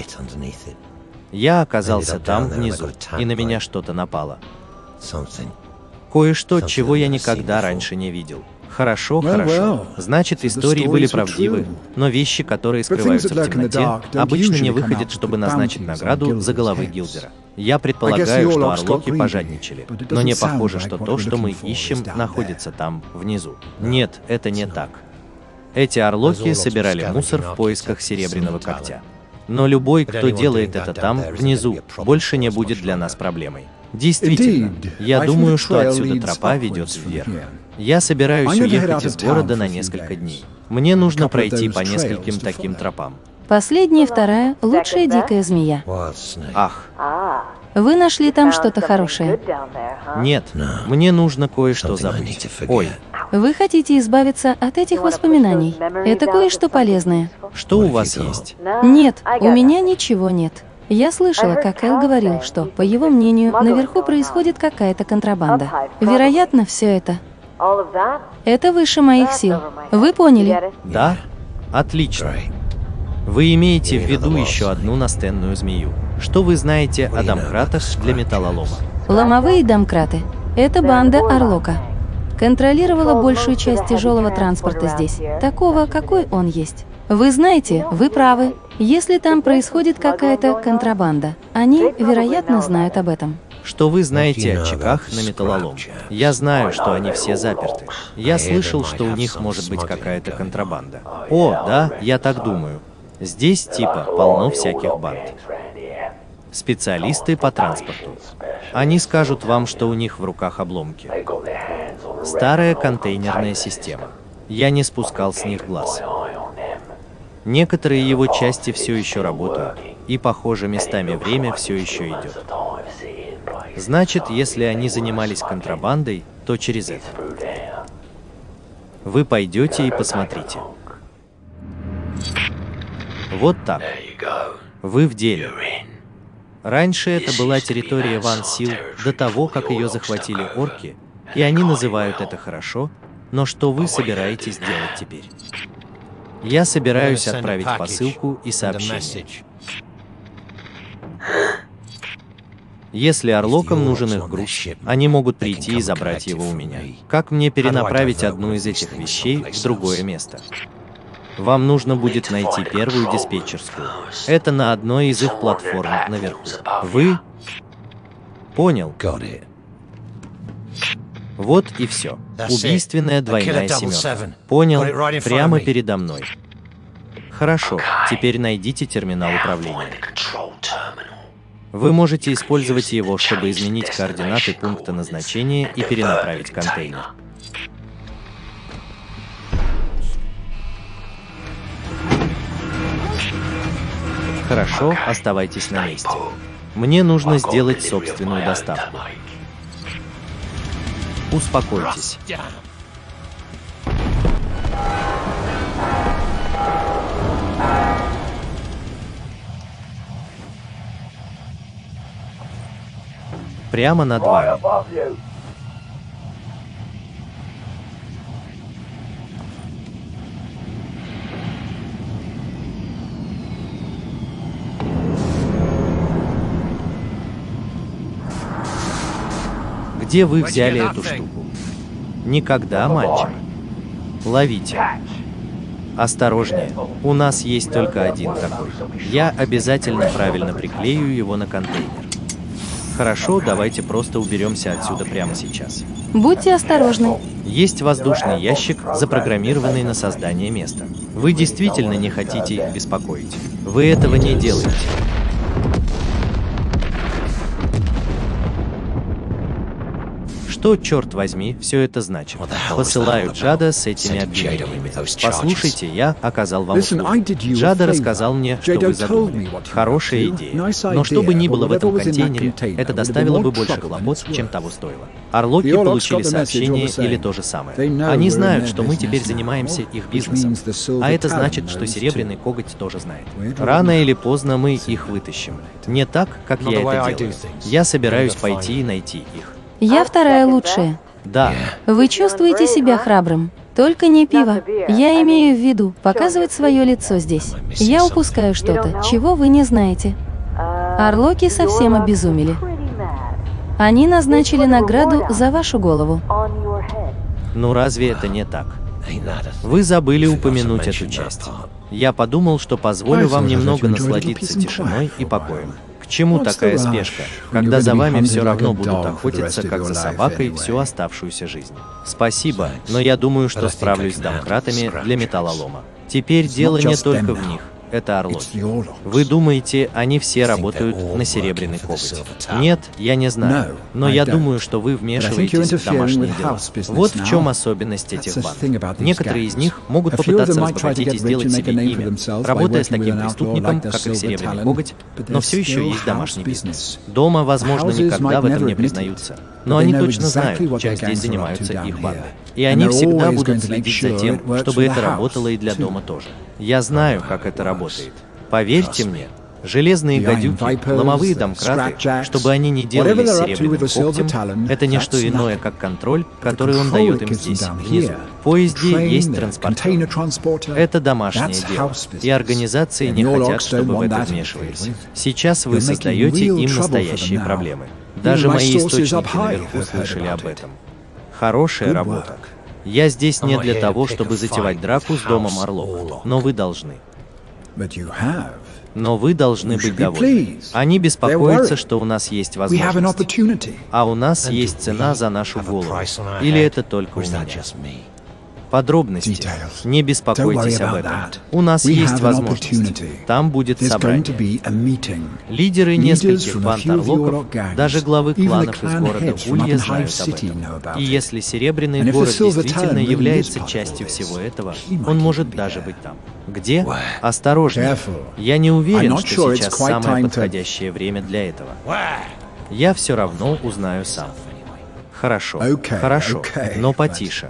Я оказался там внизу, и на меня что-то напало. Кое-что, чего я никогда раньше не видел. Хорошо, хорошо. Значит, истории были правдивы, но вещи, которые скрываются в темноте, обычно не выходят, чтобы назначить награду за головы Гилдера. Я предполагаю, что орлоки пожадничали, но не похоже, что то, что мы ищем, находится там, внизу. Нет, это не так. Эти орлоки собирали мусор в поисках серебряного когтя. Но любой, кто делает это там, внизу, больше не будет для нас проблемой. Действительно, я думаю, что отсюда тропа ведет вверх. Я собираюсь уехать из города на несколько дней. Мне нужно пройти по нескольким таким тропам. Последняя, вторая, лучшая дикая змея. Ах. Вы нашли там что-то хорошее? Нет, мне нужно кое-что забыть. Ой. Вы хотите избавиться от этих воспоминаний? Это кое-что полезное. Что у вас есть? Нет, у меня ничего нет. Я слышала, как Эл говорил, что, по его мнению, наверху происходит какая-то контрабанда. Вероятно, все это. Это выше моих сил. Вы поняли? Да? Отлично. Вы имеете в виду еще одну настенную змею. Что вы знаете о домкратах для металлолома? Ломовые домкраты. Это банда Орлока. Контролировала большую часть тяжелого транспорта здесь, такого, какой он есть. Вы знаете, вы правы. Если там происходит какая-то контрабанда, они, вероятно, знают об этом. Что вы знаете о чеках на металлолом? Я знаю, что они все заперты. Я слышал, что у них может быть какая-то контрабанда. О, да, я так думаю. Здесь типа полно всяких банд. Специалисты по транспорту. Они скажут вам, что у них в руках обломки. Старая контейнерная система. Я не спускал с них глаз. Некоторые его части все еще работают, и, похоже, местами время все еще идет. Значит, если они занимались контрабандой, то через это. Вы пойдете и посмотрите. Вот так. Вы в деле. Раньше это была территория Ван Сил, до того, как ее захватили орки, и они называют это хорошо, но что вы собираетесь делать теперь? Я собираюсь отправить посылку и сообщение. Если Орлокам нужен их груз, они могут прийти и забрать его у меня. Как мне перенаправить одну из этих вещей в другое место? Вам нужно будет найти первую диспетчерскую. Это на одной из их платформ наверху. Вы? Понял. Вот и все. Убийственная двойная семерка. Понял. Прямо передо мной. Хорошо. Теперь найдите терминал управления. Вы можете использовать его, чтобы изменить координаты пункта назначения и перенаправить контейнер. Хорошо, оставайтесь на месте. Мне нужно сделать собственную доставку. Успокойтесь. Прямо над вами. Где вы взяли эту штуку? Никогда, мальчик. Ловите. Осторожнее. У нас есть только один такой. Я обязательно правильно приклею его на контейнер. Хорошо, давайте просто уберемся отсюда прямо сейчас. Будьте осторожны. Есть воздушный ящик, запрограммированный на создание места. Вы действительно не хотите их беспокоить. Вы этого не делаете. Что, черт возьми, все это значит? Посылаю Джада с этими обвинениями. Послушайте, я оказал вам услугу. Джада рассказал мне, что вы задумали. Хорошая идея. Но что бы ни было в этом контейнере, это доставило бы больше хлопот, чем того стоило. Орлоки получили сообщение или то же самое. Они знают, что мы теперь занимаемся их бизнесом. А это значит, что Серебряный Коготь тоже знает. Рано или поздно мы их вытащим. Не так, как я это делаю. Я собираюсь пойти и найти их. Я вторая лучшая. Да. Вы чувствуете себя храбрым. Только не пиво. Я имею в виду показывать свое лицо здесь. Я упускаю что-то, чего вы не знаете. Орлоки совсем обезумели. Они назначили награду за вашу голову. Ну разве это не так? Вы забыли упомянуть эту часть. Я подумал, что позволю вам немного насладиться тишиной и покоем. К чему такая спешка, когда за вами все равно будут охотиться, как за собакой, всю оставшуюся жизнь? Спасибо, но я думаю, что справлюсь с домкратами для металлолома. Теперь дело не только в них. Это Орлоки. Вы думаете, они все работают на Серебряный Коготь? Нет, я не знаю. Но я думаю, что вы вмешиваетесь в домашние дела. Вот в чем особенность этих банд. Некоторые из них могут попытаться разбогатеть и сделать себе имя, работая с таким преступником, как их Серебряный Коготь, но все еще есть домашний бизнес. Дома, возможно, никогда в этом не признаются. Но они точно знают, чем здесь занимаются их банды. И они всегда будут следить за тем, чтобы это работало и для дома тоже. Я знаю, как это работает. Поверьте мне, железные гадюки, ломовые домкраты, чтобы они не делали с Серебряным Когтем, это не что иное, как контроль, который он дает им здесь, внизу. В поезде есть транспортер. Это домашнее дело. И организации не хотят, чтобы в это вмешивались. Сейчас вы создаете им настоящие проблемы. Даже мои источники наверху слышали об этом. Хорошая работа. Я здесь не для того, чтобы затевать драку с домом Орлов, но вы должны. Но вы должны быть довольны. Они беспокоятся, что у нас есть возможность. А у нас есть цена за нашу голову. Или это только у меня? Подробности. Не беспокойтесь об этом. У нас есть возможность. Там будет собрание. Лидеры нескольких банд Орлоков, даже главы кланов из города Улья знают об этом. И если Серебряный город действительно является частью всего этого, он может даже быть там. Где? Осторожнее. Я не уверен, что сейчас самое подходящее время для этого. Я все равно узнаю сам. Хорошо, хорошо, но потише.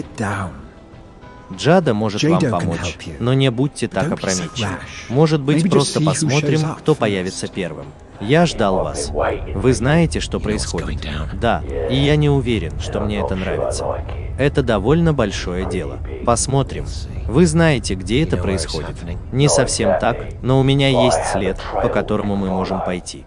Джада может вам помочь, но не будьте так опрометчивы. Может быть, просто посмотрим, кто появится первым. Я ждал вас. Вы знаете, что происходит? Да, и я не уверен, что мне это нравится. Это довольно большое дело. Посмотрим. Вы знаете, где это происходит. Не совсем так, но у меня есть след, по которому мы можем пойти.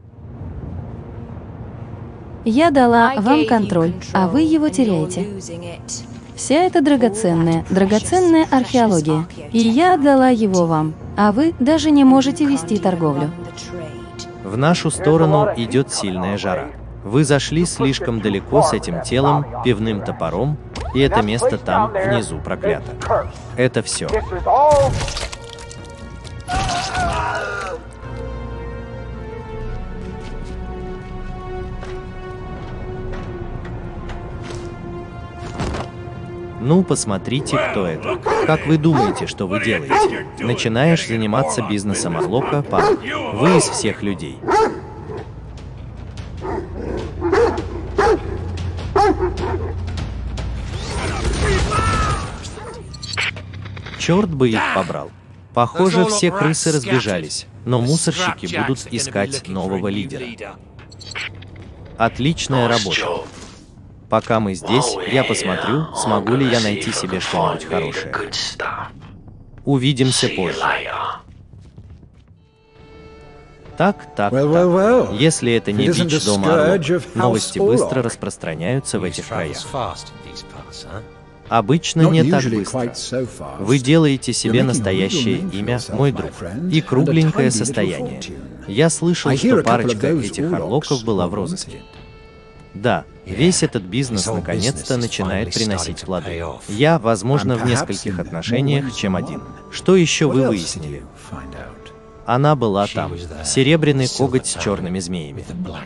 Я дала вам контроль, а вы его теряете. Вся эта драгоценная, драгоценная археология. И я отдала его вам, а вы даже не можете вести торговлю. В нашу сторону идет сильная жара. Вы зашли слишком далеко с этим телом, пивным топором, и это место там, внизу, проклято. Это все. Ну, посмотрите, кто это. Как вы думаете, что вы делаете? Начинаешь заниматься бизнесом Орлока, пан. Вы из всех людей. Черт бы их побрал. Похоже, все крысы разбежались, но мусорщики будут искать нового лидера. Отличная работа. Пока мы здесь, я посмотрю, смогу ли я найти себе что-нибудь хорошее. Увидимся позже. Так, так, так. Если это не бич дома Орлоков, новости быстро распространяются в этих краях. Обычно не так быстро. Вы делаете себе настоящее имя, мой друг, и кругленькое состояние. Я слышал, что парочка этих Орлоков была в розыске. Да, весь этот бизнес наконец-то начинает приносить плоды. Я, возможно, в нескольких отношениях, чем один. Что еще вы выяснили? Она была там. Серебряный коготь с черными змеями.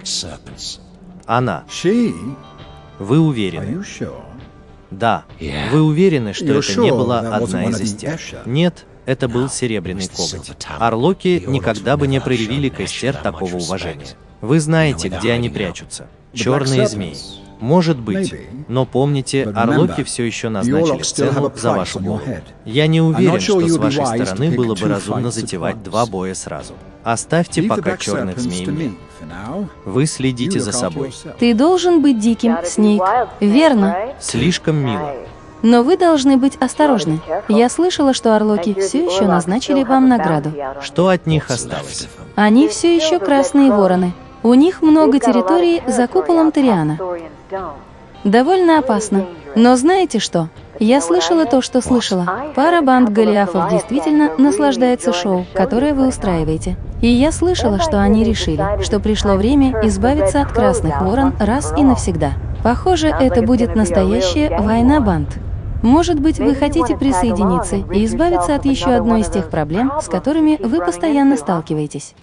Она. Вы уверены? Да. Вы уверены, что это не была одна из Эстер? Нет, это был Серебряный коготь. Орлоки никогда бы не проявили к Эстер такого уважения. Вы знаете, где они прячутся. Черные змеи. Может быть. Но помните, Орлоки все еще назначили цену за вашу голову. Я не уверен, что с вашей стороны было бы разумно затевать два боя сразу. Оставьте пока черных змей мне. Вы следите за собой. Ты должен быть диким, Снейк. Верно. Слишком мило. Но вы должны быть осторожны. Я слышала, что Орлоки все еще назначили вам награду. Что от них осталось? Они все еще красные вороны. У них много территорий за куполом Ториана. Довольно опасно. Но знаете что? Я слышала то, что слышала. Пара банд Голиафов действительно наслаждается шоу, которое вы устраиваете. И я слышала, что они решили, что пришло время избавиться от красных ворон раз и навсегда. Похоже, это будет настоящая война банд. Может быть, вы хотите присоединиться и избавиться от еще одной из тех проблем, с которыми вы постоянно сталкиваетесь.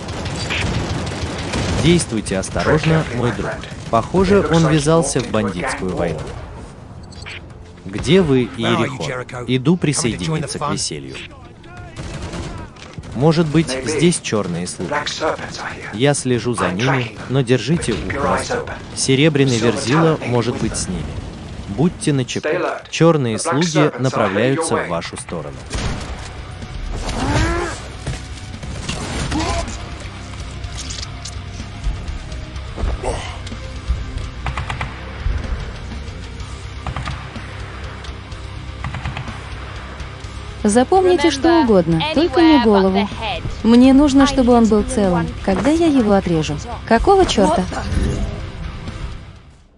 Действуйте осторожно, мой друг. Похоже, он ввязался в бандитскую войну. Где вы, Иерихон? Иду присоединиться к веселью. Может быть, здесь черные слуги. Я слежу за ними, но держите ухо востро. Серебряный Верзила может быть с ними. Будьте начеку. Черные слуги направляются в вашу сторону. Запомните что угодно, только не голову. Мне нужно, чтобы он был целым, когда я его отрежу. Какого черта?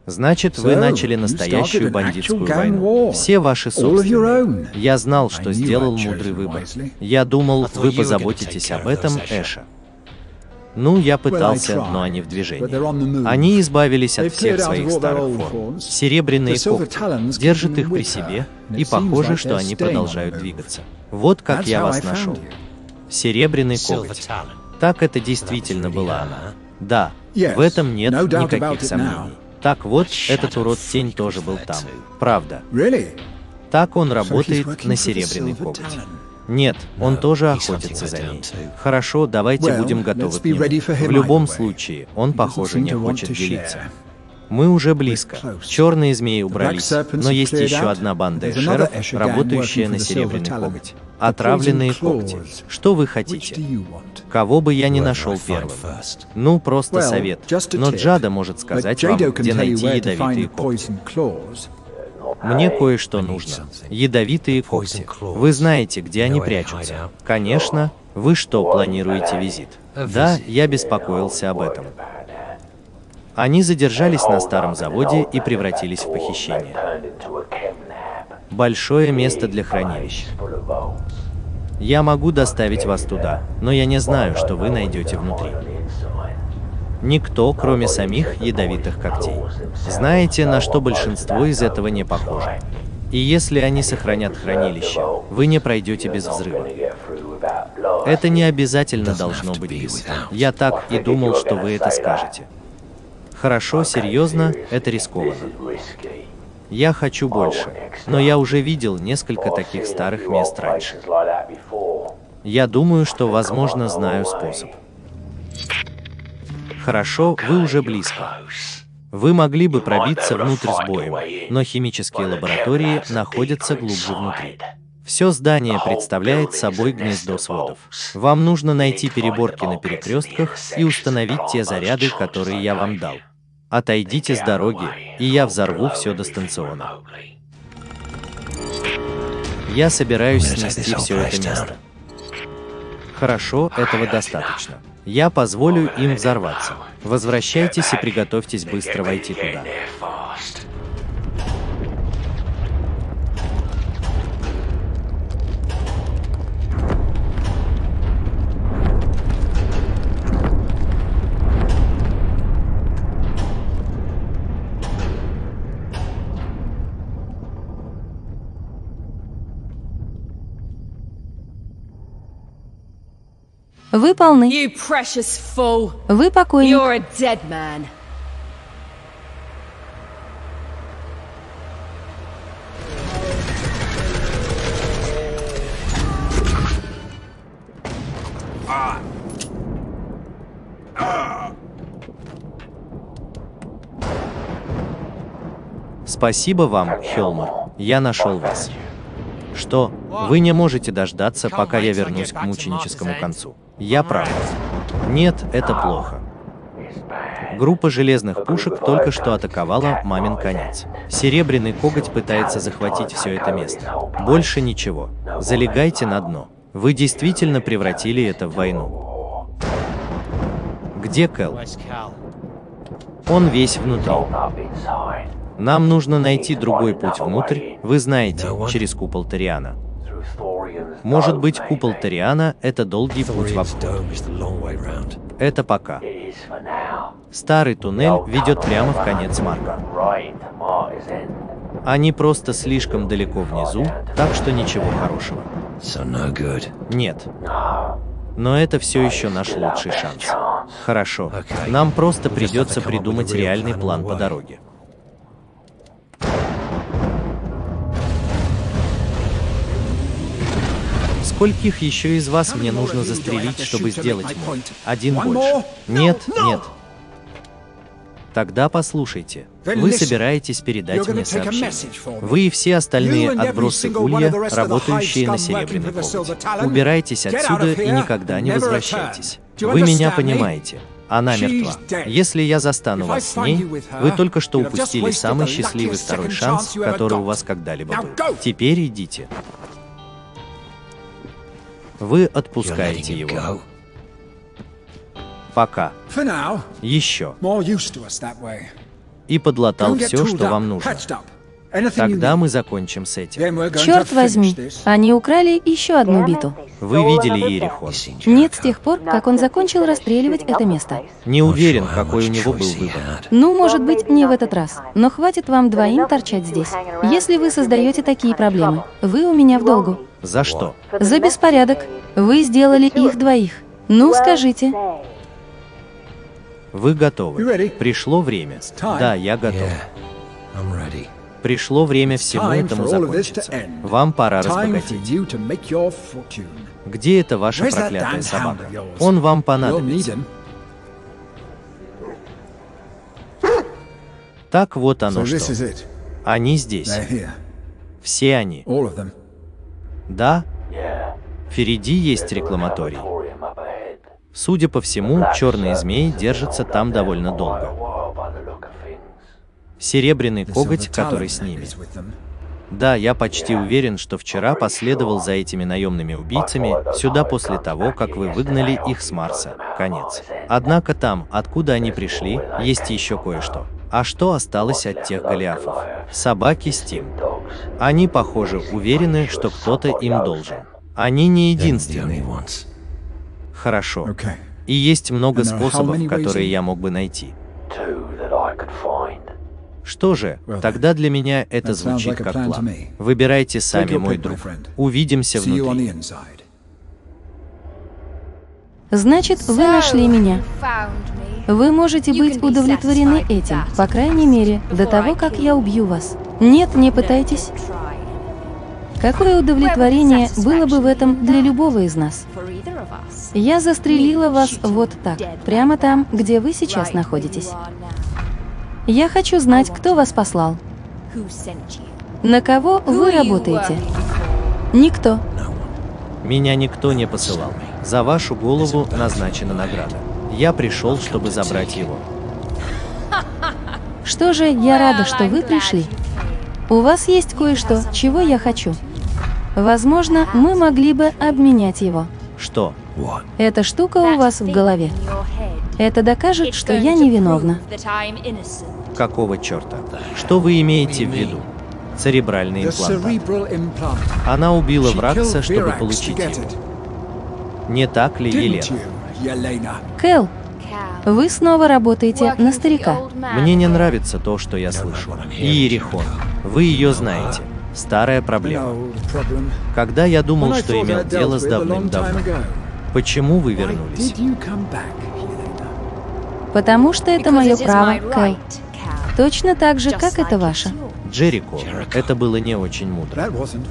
Значит, вы начали настоящую бандитскую войну. Все ваши собственные. Я знал, что сделал мудрый выбор. Я думал, вы позаботитесь об этом, Эша. Ну, я пытался, но они в движении. Они избавились от всех своих старых форм. Серебряные когти держат их при себе, и похоже, что они продолжают двигаться. Вот как я вас нашел. Серебряный коготь. Так это действительно была она. Да, в этом нет никаких сомнений. Так вот, этот урод-тень тоже был там. Правда. Так он работает на серебряный коготь. Нет, он тоже охотится за ней. Хорошо, давайте будем готовы к нему. В любом случае, он, похоже, не хочет делиться. Мы уже близко. Черные змеи убрались, но есть еще одна банда эшеров, работающая на серебряный коготь. Отравленные когти. Что вы хотите? Кого бы я ни нашел первым? Ну, просто совет. Но Джада может сказать вам, где найти ядовитые когти. Мне кое-что нужно. Ядовитые когти. Вы знаете, где они прячутся? Конечно. Вы что, планируете визит? Да, я беспокоился об этом. Они задержались на старом заводе и превратились в похищение. Большое место для хранилища. Я могу доставить вас туда, но я не знаю, что вы найдете внутри. Никто, кроме самих ядовитых когтей. Знаете, на что большинство из этого не похоже. И если они сохранят хранилище, вы не пройдете без взрыва. Это не обязательно должно быть без. Я так и думал, что вы это скажете. Хорошо, серьезно, это рискованно. Я хочу больше, но я уже видел несколько таких старых мест раньше. Я думаю, что, возможно, знаю способ. Хорошо, вы уже близко. Вы могли бы пробиться внутрь с боем, но химические лаборатории находятся глубже внутри. Все здание представляет собой гнездо сводов. Вам нужно найти переборки на перекрестках и установить те заряды, которые я вам дал. Отойдите с дороги, и я взорву все дистанционно. Я собираюсь снести все это место. Хорошо, этого достаточно. Я позволю им взорваться. Возвращайтесь и приготовьтесь быстро войти туда. Вы полны. Вы покойник. Спасибо вам, Хелмер. Я нашел вас. Что? Вы не можете дождаться, пока я вернусь к мученическому концу. Я прав. Нет, это плохо. Группа железных пушек только что атаковала мамин конец. Серебряный коготь пытается захватить все это место. Больше ничего. Залегайте на дно. Вы действительно превратили это в войну. Где Кэл? Он весь внутри. Нам нужно найти другой путь внутрь, вы знаете, через купол Ториана. Может быть, купол Ториана — это долгий путь в обход. Это пока. Старый туннель ведет прямо в конец Марка. Они просто слишком далеко внизу, так что ничего хорошего. Нет. Но это все еще наш лучший шанс. Хорошо. Нам просто придется придумать реальный план по дороге. Скольких еще из вас мне нужно застрелить, чтобы сделать мой? Один больше. Нет, нет. Тогда послушайте. Вы собираетесь передать мне сообщение. Вы и все остальные отбросы Улья, работающие на серебряный коготь. Убирайтесь отсюда и никогда не возвращайтесь. Вы меня понимаете. Она мертва. Если я застану вас с ней, вы только что упустили самый счастливый второй шанс, который у вас когда-либо был. Теперь идите. Вы отпускаете его. Пока. Еще. и подлатал все, что вам нужно. Тогда мы закончим с этим. Черт возьми, они украли еще одну биту. Вы видели Иерихон? Нет, с тех пор, как он закончил расстреливать это место. Не уверен, какой у него был выбор. Ну, может быть, не в этот раз. Но хватит вам двоим торчать здесь. Если вы создаете такие проблемы, вы у меня в долгу. За что? За беспорядок. Вы сделали их двоих. Ну, скажите. Вы готовы? Пришло время. Да, я готов. Пришло время всему этому закончиться. Вам пора разбогатеть. Где эта ваша проклятая собака? Он вам понадобится. Так вот оно что. Они здесь. Все они. Да? Впереди есть рекламаторий. Судя по всему, черные змеи держатся там довольно долго. Серебряный коготь, который с ними. Да, я почти уверен, что вчера последовал за этими наемными убийцами сюда после того, как вы выгнали их с Марса. Конец. Однако там, откуда они пришли, есть еще кое-что. А что осталось от тех Голиафов? Собаки Стим. Они, похоже, уверены, что кто-то им должен. Они не единственные. Хорошо. И есть много способов, которые я мог бы найти. Что же, тогда для меня это звучит как план. Выбирайте сами, мой друг. Увидимся внутри. Значит, вы нашли меня. Вы можете быть удовлетворены этим, по крайней мере, до того, как я убью вас. Нет, не пытайтесь. Какое удовлетворение было бы в этом для любого из нас? Я застрелила вас вот так, прямо там, где вы сейчас находитесь. Я хочу знать, кто вас послал. На кого вы работаете? Никто. Меня никто не посылал. За вашу голову назначена награда. Я пришел, чтобы забрать его. Что же, я рада, что вы пришли. У вас есть кое-что, чего я хочу. Возможно, мы могли бы обменять его. Что? Эта штука у вас в голове. Это докажет, что я невиновна. Какого черта? Что вы имеете в виду? Церебральный имплант. Она убила Вракса, чтобы получить его. Не так ли, Елена? Кэл, вы снова работаете на старика. Мне не нравится то, что я слышу. Иерихон. Вы ее знаете. Старая проблема. Когда я думал, что имел дело с давным-давно. Почему вы вернулись? Потому что это мое право, Кэл. Точно так же, как это ваше. Джерико, это было не очень мудро.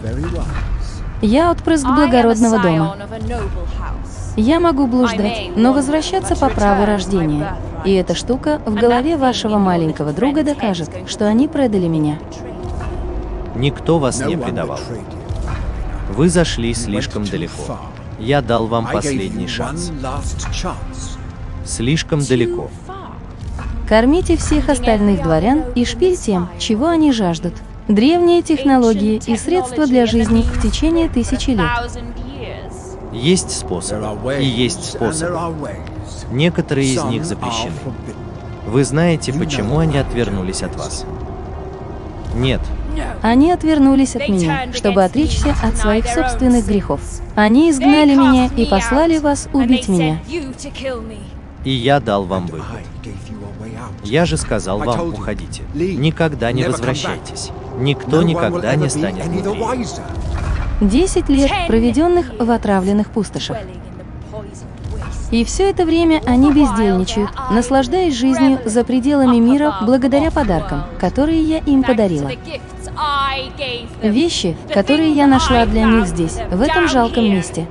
Я отпрыск благородного дома. Я могу блуждать, но возвращаться по праву рождения. И эта штука в голове вашего маленького друга докажет, что они предали меня. Никто вас не предавал. Вы зашли слишком далеко. Я дал вам последний шанс. Слишком далеко. Кормите всех остальных дворян и шпиль тем, чего они жаждут. Древние технологии и средства для жизни в течение тысячи лет. Есть способы, и есть способы. Некоторые из них запрещены. Вы знаете, почему они отвернулись от вас? Нет. Они отвернулись от меня, чтобы отречься от своих собственных грехов. Они изгнали меня и послали вас убить меня. И я дал вам выход. Я же сказал вам, уходите. Никогда не возвращайтесь. Никто никогда не станет мудрее. Десять лет, проведенных в отравленных пустошах. И все это время они бездельничают, наслаждаясь жизнью за пределами мира благодаря подаркам, которые я им подарила. Вещи, которые я нашла для них здесь, в этом жалком месте.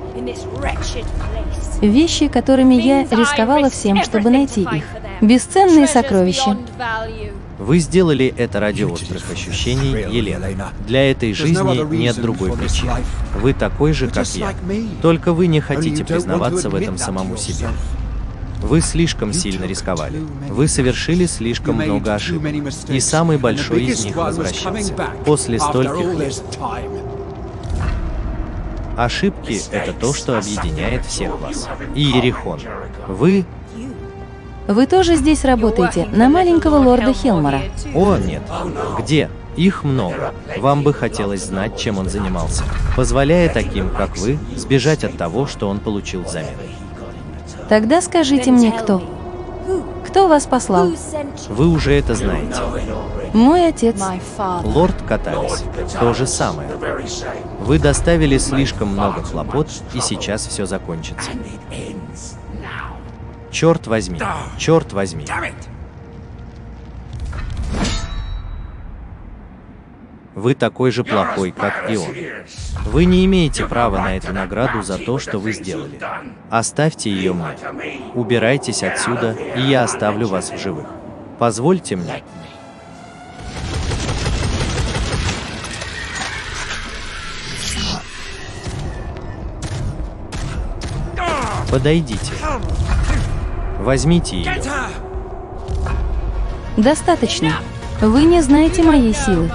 Вещи, которыми я рисковала всем, чтобы найти их. Бесценные сокровища. Вы сделали это ради острых ощущений, Елена. Для этой жизни нет другой причины. Вы такой же, как я. Только вы не хотите признаваться в этом самому себе. Вы слишком сильно рисковали. Вы совершили слишком много ошибок. И самый большой из них возвращался. После стольких лет. Ошибки — это то, что объединяет всех вас. Иерихон, вы... Вы тоже здесь работаете, на маленького лорда Хелмора? О, нет. Где? Их много. Вам бы хотелось знать, чем он занимался, позволяя таким, как вы, сбежать от того, что он получил взамен. Тогда скажите мне, кто? Кто вас послал? Вы уже это знаете. Мой отец. Лорд Катавис. То же самое. Вы доставили слишком много хлопот, и сейчас все закончится. Черт возьми. Черт возьми. Вы такой же плохой, как и он. Вы не имеете права на эту награду за то, что вы сделали. Оставьте ее мне. Убирайтесь отсюда, и я оставлю вас в живых. Позвольте мне. Подойдите. Возьмите ее. Достаточно. Вы не знаете моей силы.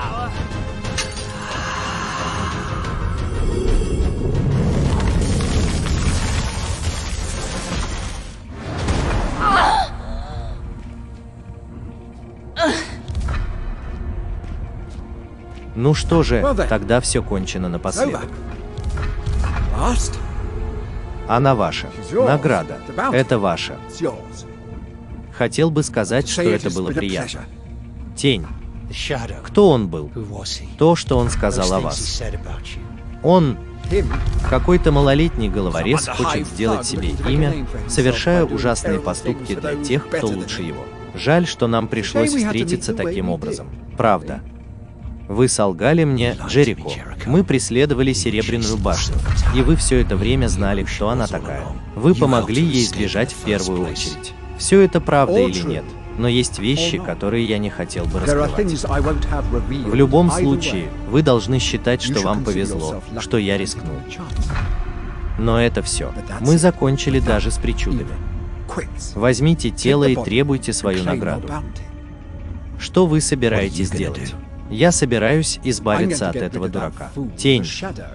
Ну что же, тогда все кончено напоследок. Она ваша. Награда. Это ваша. Хотел бы сказать, что это было приятно. Тень. Кто он был? То, что он сказал о вас. Он, какой-то малолетний головорез, хочет сделать себе имя, совершая ужасные поступки для тех, кто лучше его. Жаль, что нам пришлось встретиться таким образом. Правда. Вы солгали мне, Джерико. Мы преследовали Серебряную башню, и вы все это время знали, кто она такая. Вы помогли ей сбежать в первую очередь. Все это правда или нет? Но есть вещи, которые я не хотел бы раскрывать. В любом случае, вы должны считать, что вам повезло, что я рискнул. Но это все. Мы закончили даже с причудами. Возьмите тело и требуйте свою награду. Что вы собираетесь делать? Я собираюсь избавиться от этого дурака. Тень.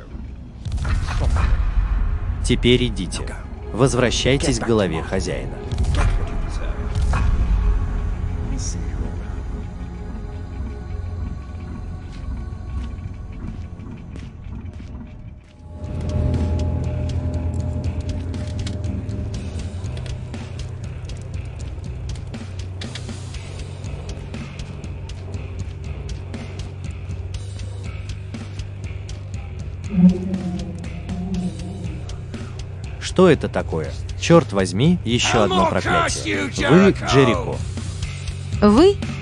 Теперь идите. Возвращайтесь к голове хозяина. Что это такое? Черт возьми, еще одно проклятие. Вы, Джерико. Вы